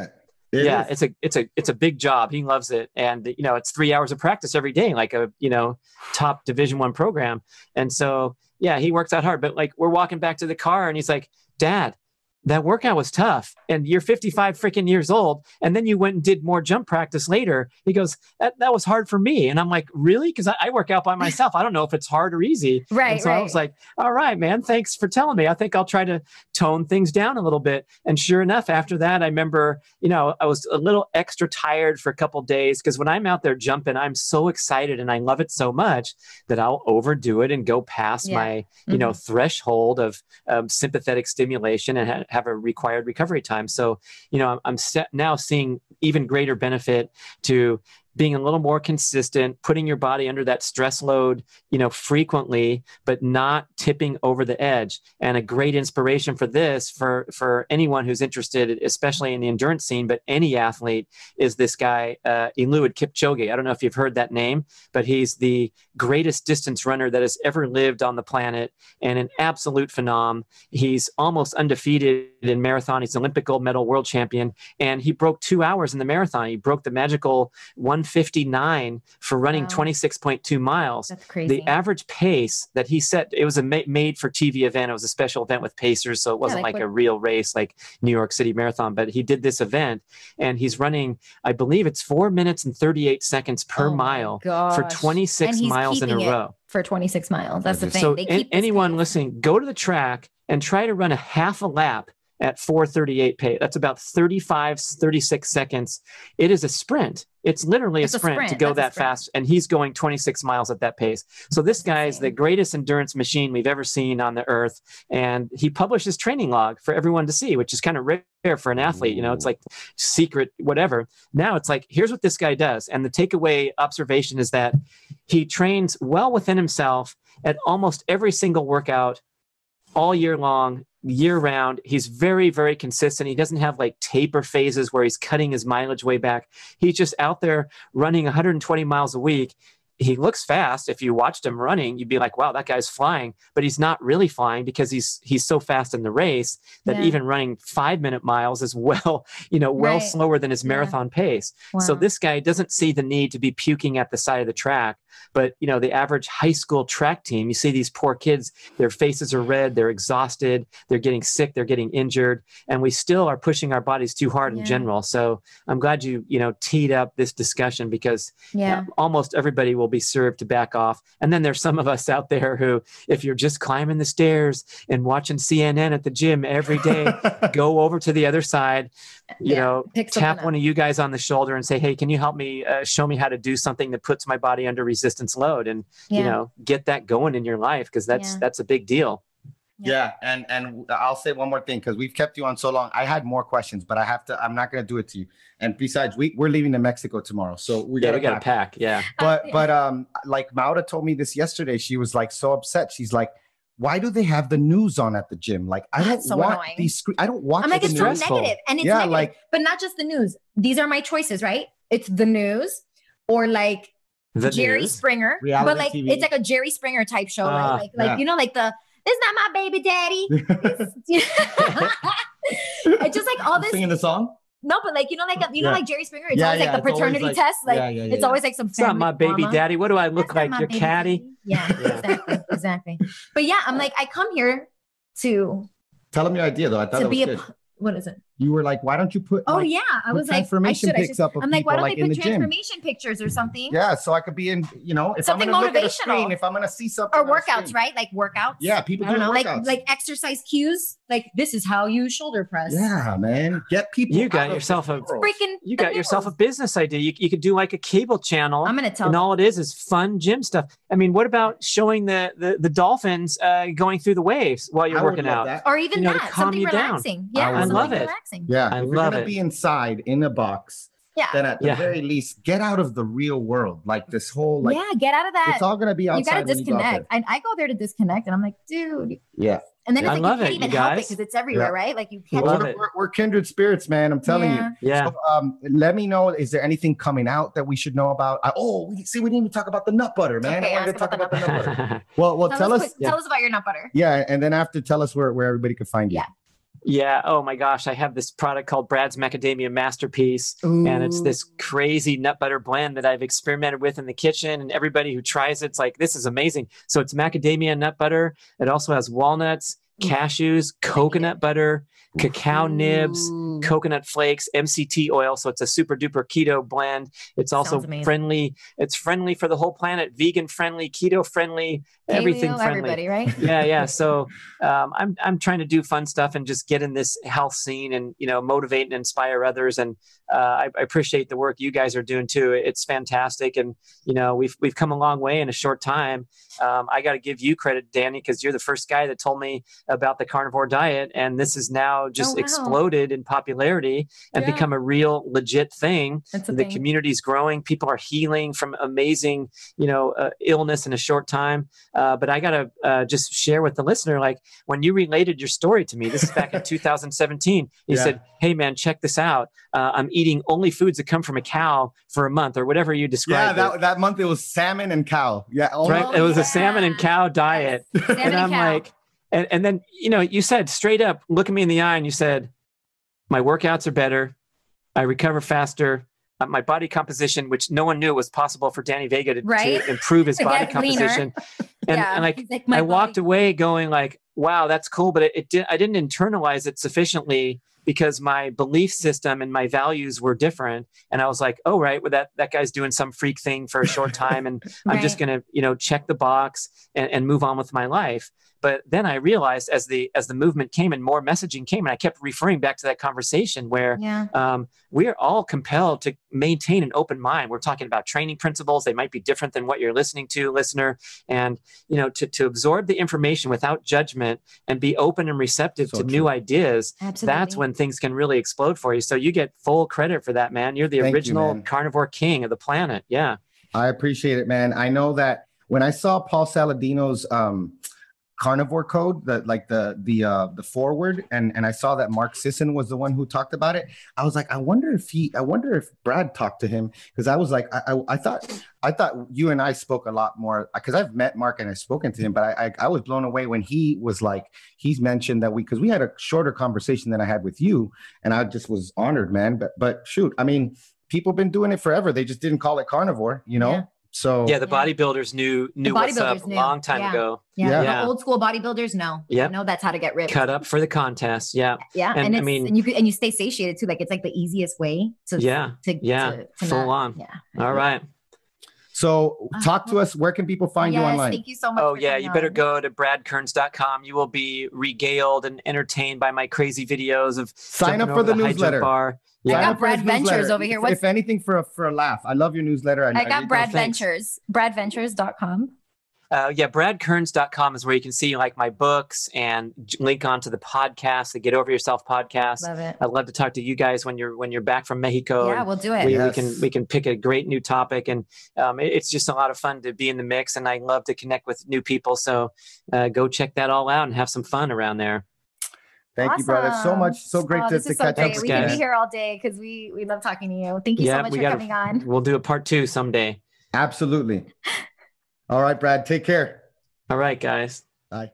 It's a big job. He loves it. And, it's 3 hours of practice every day, like a, top Division I program. And so, yeah, he works out hard, but like we're walking back to the car and he's like, Dad, that workout was tough. And you're 55 freaking years old. And then you went and did more jump practice later. He goes, that was hard for me. And I'm like, really? Because I work out by myself. I don't know if it's hard or easy. Right. And so I was like, all right, man, thanks for telling me. I think I'll try to tone things down a little bit. And sure enough, after that, I remember, I was a little extra tired for a couple of days because when I'm out there jumping, I'm so excited and I love it so much that I'll overdo it and go past my, threshold of sympathetic stimulation and have a required recovery time. So, I'm now seeing even greater benefit to being a little more consistent, putting your body under that stress load, frequently, but not tipping over the edge. And a great inspiration for this, for anyone who's interested, especially in the endurance scene, but any athlete, is this guy, Eliud Kipchoge. I don't know if you've heard that name, but he's the greatest distance runner that has ever lived on the planet and an absolute phenom. He's almost undefeated in marathon. He's an Olympic gold medal world champion, and he broke 2 hours in the marathon. He broke the magical 1:59 for running 26.2 miles. That's crazy. The average pace that he set, it was a made for TV event. It was a special event with pacers. So it wasn't like a real race like New York City Marathon, but he did this event and he's running, I believe it's 4 minutes and 38 seconds per mile for 26 miles in a row. For 26 miles. That's the thing. So anyone listening, go to the track and try to run a half a lap at 4:38 pace. That's about 36 seconds. It is a sprint. It's literally a sprint to go that fast. And he's going 26 miles at that pace. So this guy is the greatest endurance machine we've ever seen on the earth. And he published his training log for everyone to see, which is kind of rare for an athlete. It's like secret, whatever. Now it's like, here's what this guy does. And the takeaway observation is that he trains well within himself at almost every single workout all year long, year round. He's very, very consistent. He doesn't have like taper phases where he's cutting his mileage way back. He's just out there running 120 miles a week. He looks fast. If you watched him running, you'd be like, wow, that guy's flying, but he's not really flying because he's so fast in the race that even running 5-minute miles is well slower than his marathon pace. Wow. So this guy doesn't see the need to be puking at the side of the track. But, the average high school track team, you see these poor kids, their faces are red, they're exhausted, they're getting sick, they're getting injured, and we still are pushing our bodies too hard in general. So I'm glad you teed up this discussion because almost everybody will be served to back off. And then there's some of us out there who, if you're just climbing the stairs and watching CNN at the gym every day, go over to the other side, tap one of you guys on the shoulder and say, hey, can you help me, show me how to do something that puts my body under resistance load and get that going in your life, because that's a big deal. And I'll say one more thing, because we've kept you on so long. I had more questions, but I'm not going to do it to you. And besides, we're leaving to Mexico tomorrow, so we got to pack. But like Maura told me this yesterday, she was like so upset. She's like, why do they have the news on at the gym? Like, I don't want these. I don't watch. I'm like, it's so negative, and it's negative. But not just the news. These are my choices, right? It's the news, or like Jerry Springer, reality but like TV. It's like a Jerry Springer type show, right? Like like the "It's not my baby daddy." It's just like all this singing the song. No, but like like Jerry Springer. It's always like the paternity test. Like it's always like some. It's not my baby daddy. What do I look like? Your caddy? Exactly. But I'm like, I come here to tell them your idea though. I thought it was good. What is it? You were like, why don't you put? I was like, transformation pics up. I'm like, why don't they put transformation pictures or something? Yeah, so I could be in, if something I'm gonna motivational, look at a screen, if I'm gonna see something, or workouts, right? Like workouts. Yeah, people do workouts. like exercise cues. Like this is how you shoulder press. Yeah, man, get people. You got yourself a freaking. You got yourself a business idea. You could do like a cable channel. I'm gonna tell. And all it is fun gym stuff. I mean, what about showing the dolphins going through the waves while you're working out, or even to calm you relaxing. down? I love it. Relaxing. Yeah, I love it. Be inside in a box. Then at the very least, get out of the real world. Like this whole get out of that. It's all gonna be outside. You gotta disconnect. And I go there to disconnect, and I'm like, dude. Yeah. And then it's like you can't even help it because it's everywhere, right? Like you can't. We're kindred spirits, man. I'm telling you. Yeah. So, let me know. Is there anything coming out that we should know about? We didn't even talk about the nut butter, man. Okay, I wanted to talk about the nut butter. Well, tell us about your nut butter. Yeah, and then after, tell us where everybody could find you. Yeah. Oh my gosh. I have this product called Brad's Macadamia Masterpiece. Ooh. And it's this crazy nut butter blend that I've experimented with in the kitchen. And everybody who tries it's like, this is amazing. So it's macadamia nut butter. It also has walnuts, cashews, coconut butter, cacao nibs, coconut flakes, MCT oil. So it's a super duper keto blend. It's also friendly. It's friendly for the whole planet, vegan friendly, keto friendly, everything friendly. Everybody, right? Yeah. So I'm trying to do fun stuff and just get in this health scene and, motivate and inspire others. And I appreciate the work you guys are doing too. It's fantastic. And, we've come a long way in a short time. I got to give you credit, Danny, because you're the first guy that told me about the carnivore diet. And this is now just exploded in popularity and become a real legit thing. The community's growing. People are healing from amazing, illness in a short time. But I got to just share with the listener, like when you related your story to me, this is back in 2017, you said, hey man, check this out. I'm eating only foods that come from a cow for a month or whatever you described. Yeah, that month it was salmon and cow. Yeah. Right. It was a salmon and cow diet. And I'm like, and then, you said straight up, look at me in the eye and you said, my workouts are better. I recover faster. My body composition, which no one knew was possible for Danny Vega to improve his body composition. And I walked away going like, wow, that's cool. But I didn't internalize it sufficiently because my belief system and my values were different. And I was like, oh, right, well, that guy's doing some freak thing for a short time. And I'm just going to, check the box and move on with my life. But then I realized as the movement came and more messaging came, and I kept referring back to that conversation where we're all compelled to maintain an open mind. We're talking about training principles. They might be different than what you're listening to, listener. And, to absorb the information without judgment and be open and receptive to new ideas, that's when things can really explode for you. So you get full credit for that, man. You're the original carnivore king of the planet. Yeah. I appreciate it, man. I know that when I saw Paul Saladino's carnivore code, the forward, and I saw that Mark Sisson was the one who talked about it. I was like, I wonder if Brad talked to him, because I was like, I thought you and I spoke a lot more, because I've met Mark and I've spoken to him, but I was blown away when he was like, he's mentioned that because we had a shorter conversation than I had with you, and I just was honored, man. But shoot, I mean, people have been doing it forever. They just didn't call it carnivore, Yeah. So the bodybuilders knew what's up a long time ago. Yeah. The old school bodybuilders know. Yeah, that's how to get ripped. Cut up for the contest. Yeah. And you stay satiated too. Like it's like the easiest way to full on. Yeah. All right. So talk to us. Where can people find you online? Thank you so much. Oh, yeah. You better go to bradkearns.com. You will be regaled and entertained by my crazy videos of sign up for the newsletter. I got Brad Ventures over here. If anything, for a laugh. I love your newsletter. I got Brad Ventures. Bradventures.com. Bradkearns.com is where you can see like my books and link onto the podcast, the Get Over Yourself podcast. Love it. I'd love to talk to you guys when you're back from Mexico. Yeah, we'll do it. We can pick a great new topic, and it's just a lot of fun to be in the mix, and I love to connect with new people. So go check that all out and have some fun around there. Thank you, brother, so much. So great to catch up. We can be here all day because we love talking to you. Thank you so much for coming on. We'll do a part 2 someday. Absolutely. All right, Brad, take care. All right, guys. Bye.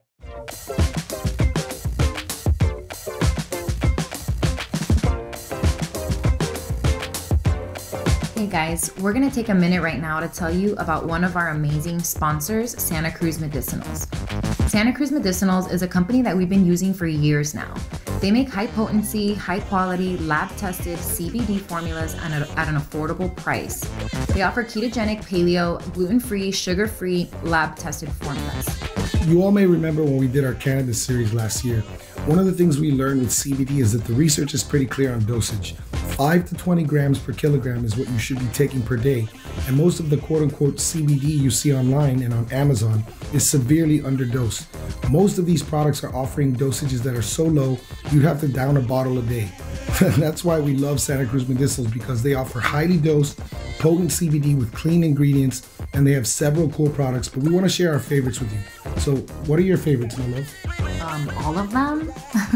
Hey guys, we're going to take a minute right now to tell you about one of our amazing sponsors, Santa Cruz Medicinals. Santa Cruz Medicinals is a company that we've been using for years now. They make high potency, high quality, lab tested CBD formulas at an affordable price. They offer ketogenic, paleo, gluten-free, sugar-free, lab tested formulas. You all may remember when we did our Canada series last year. One of the things we learned with CBD is that the research is pretty clear on dosage. 5 to 20 grams per kilogram is what you should be taking per day. And most of the quote-unquote CBD you see online and on Amazon is severely underdosed. Most of these products are offering dosages that are so low, you'd have to down a bottle a day. That's why we love Santa Cruz Medicinals, because they offer highly dosed, potent CBD with clean ingredients, and they have several cool products, but we want to share our favorites with you. So what are your favorites, my love? All of them?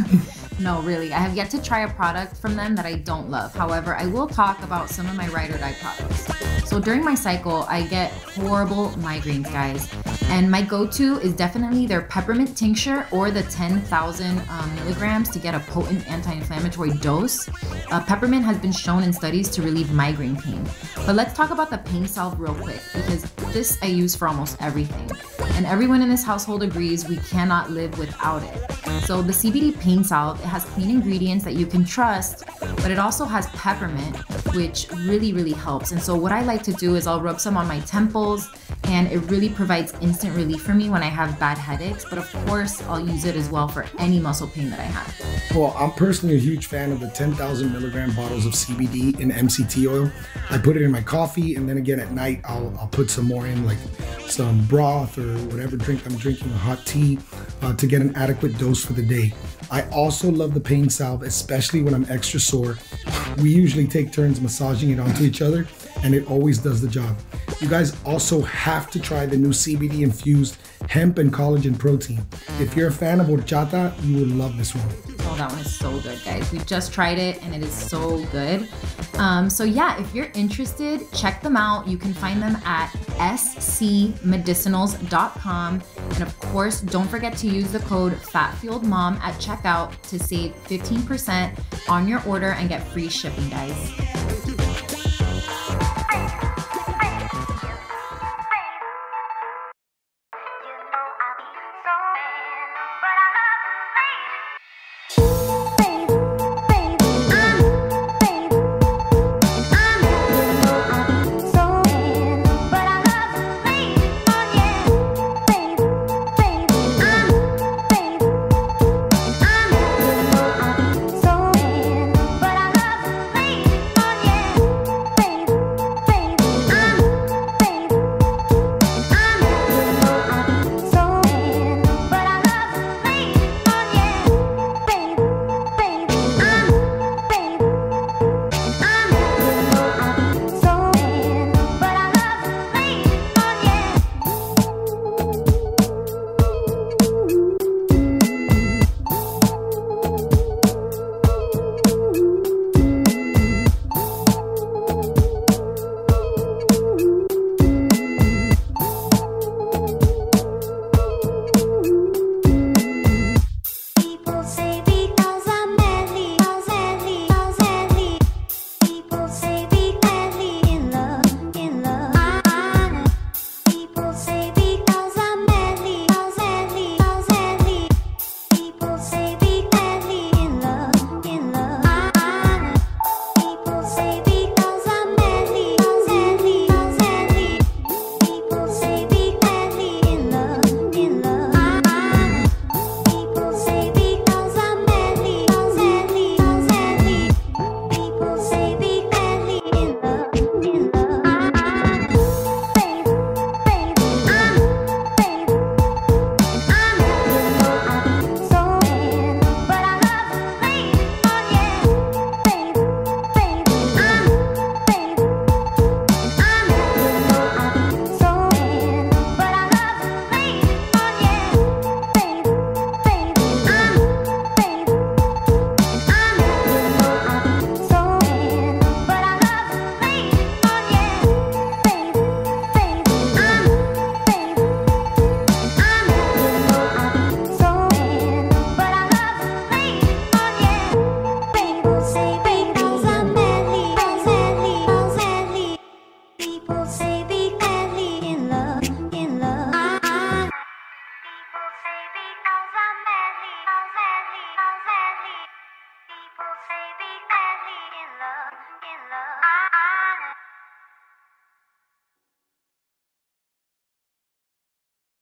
No, really. I have yet to try a product from them that I don't love. However, I will talk about some of my ride or die products. So during my cycle, I get horrible migraines, guys. And my go-to is definitely their peppermint tincture or the 10,000 milligrams to get a potent anti-inflammatory dose. Peppermint has been shown in studies to relieve migraine pain. But let's talk about the pain salve real quick, because this I use for almost everything. And everyone in this household agrees we cannot live without it. So the CBD pain salve, it has clean ingredients that you can trust, but it also has peppermint, which really, really helps. And so what I like to do is I'll rub some on my temples, and it really provides instant relief for me when I have bad headaches. But of course, I'll use it as well for any muscle pain that I have. Well, I'm personally a huge fan of the 10,000 milligram bottles of CBD in MCT oil. I put it in my coffee, and then again at night, I'll put some more in, like some broth or whatever drink I'm drinking, a hot tea, to get an adequate dose for the day. I also love the pain salve, especially when I'm extra sore. We usually take turns massaging it onto each other, and it always does the job. You guys also have to try the new CBD infused hemp and collagen protein. If you're a fan of horchata, you will love this one. Oh, that one is so good, guys. We just tried it and it is so good. So yeah, if you're interested, check them out. You can find them at scmedicinals.com. And of course, don't forget to use the code FatFueledMom at checkout to save 15% on your order and get free shipping, guys.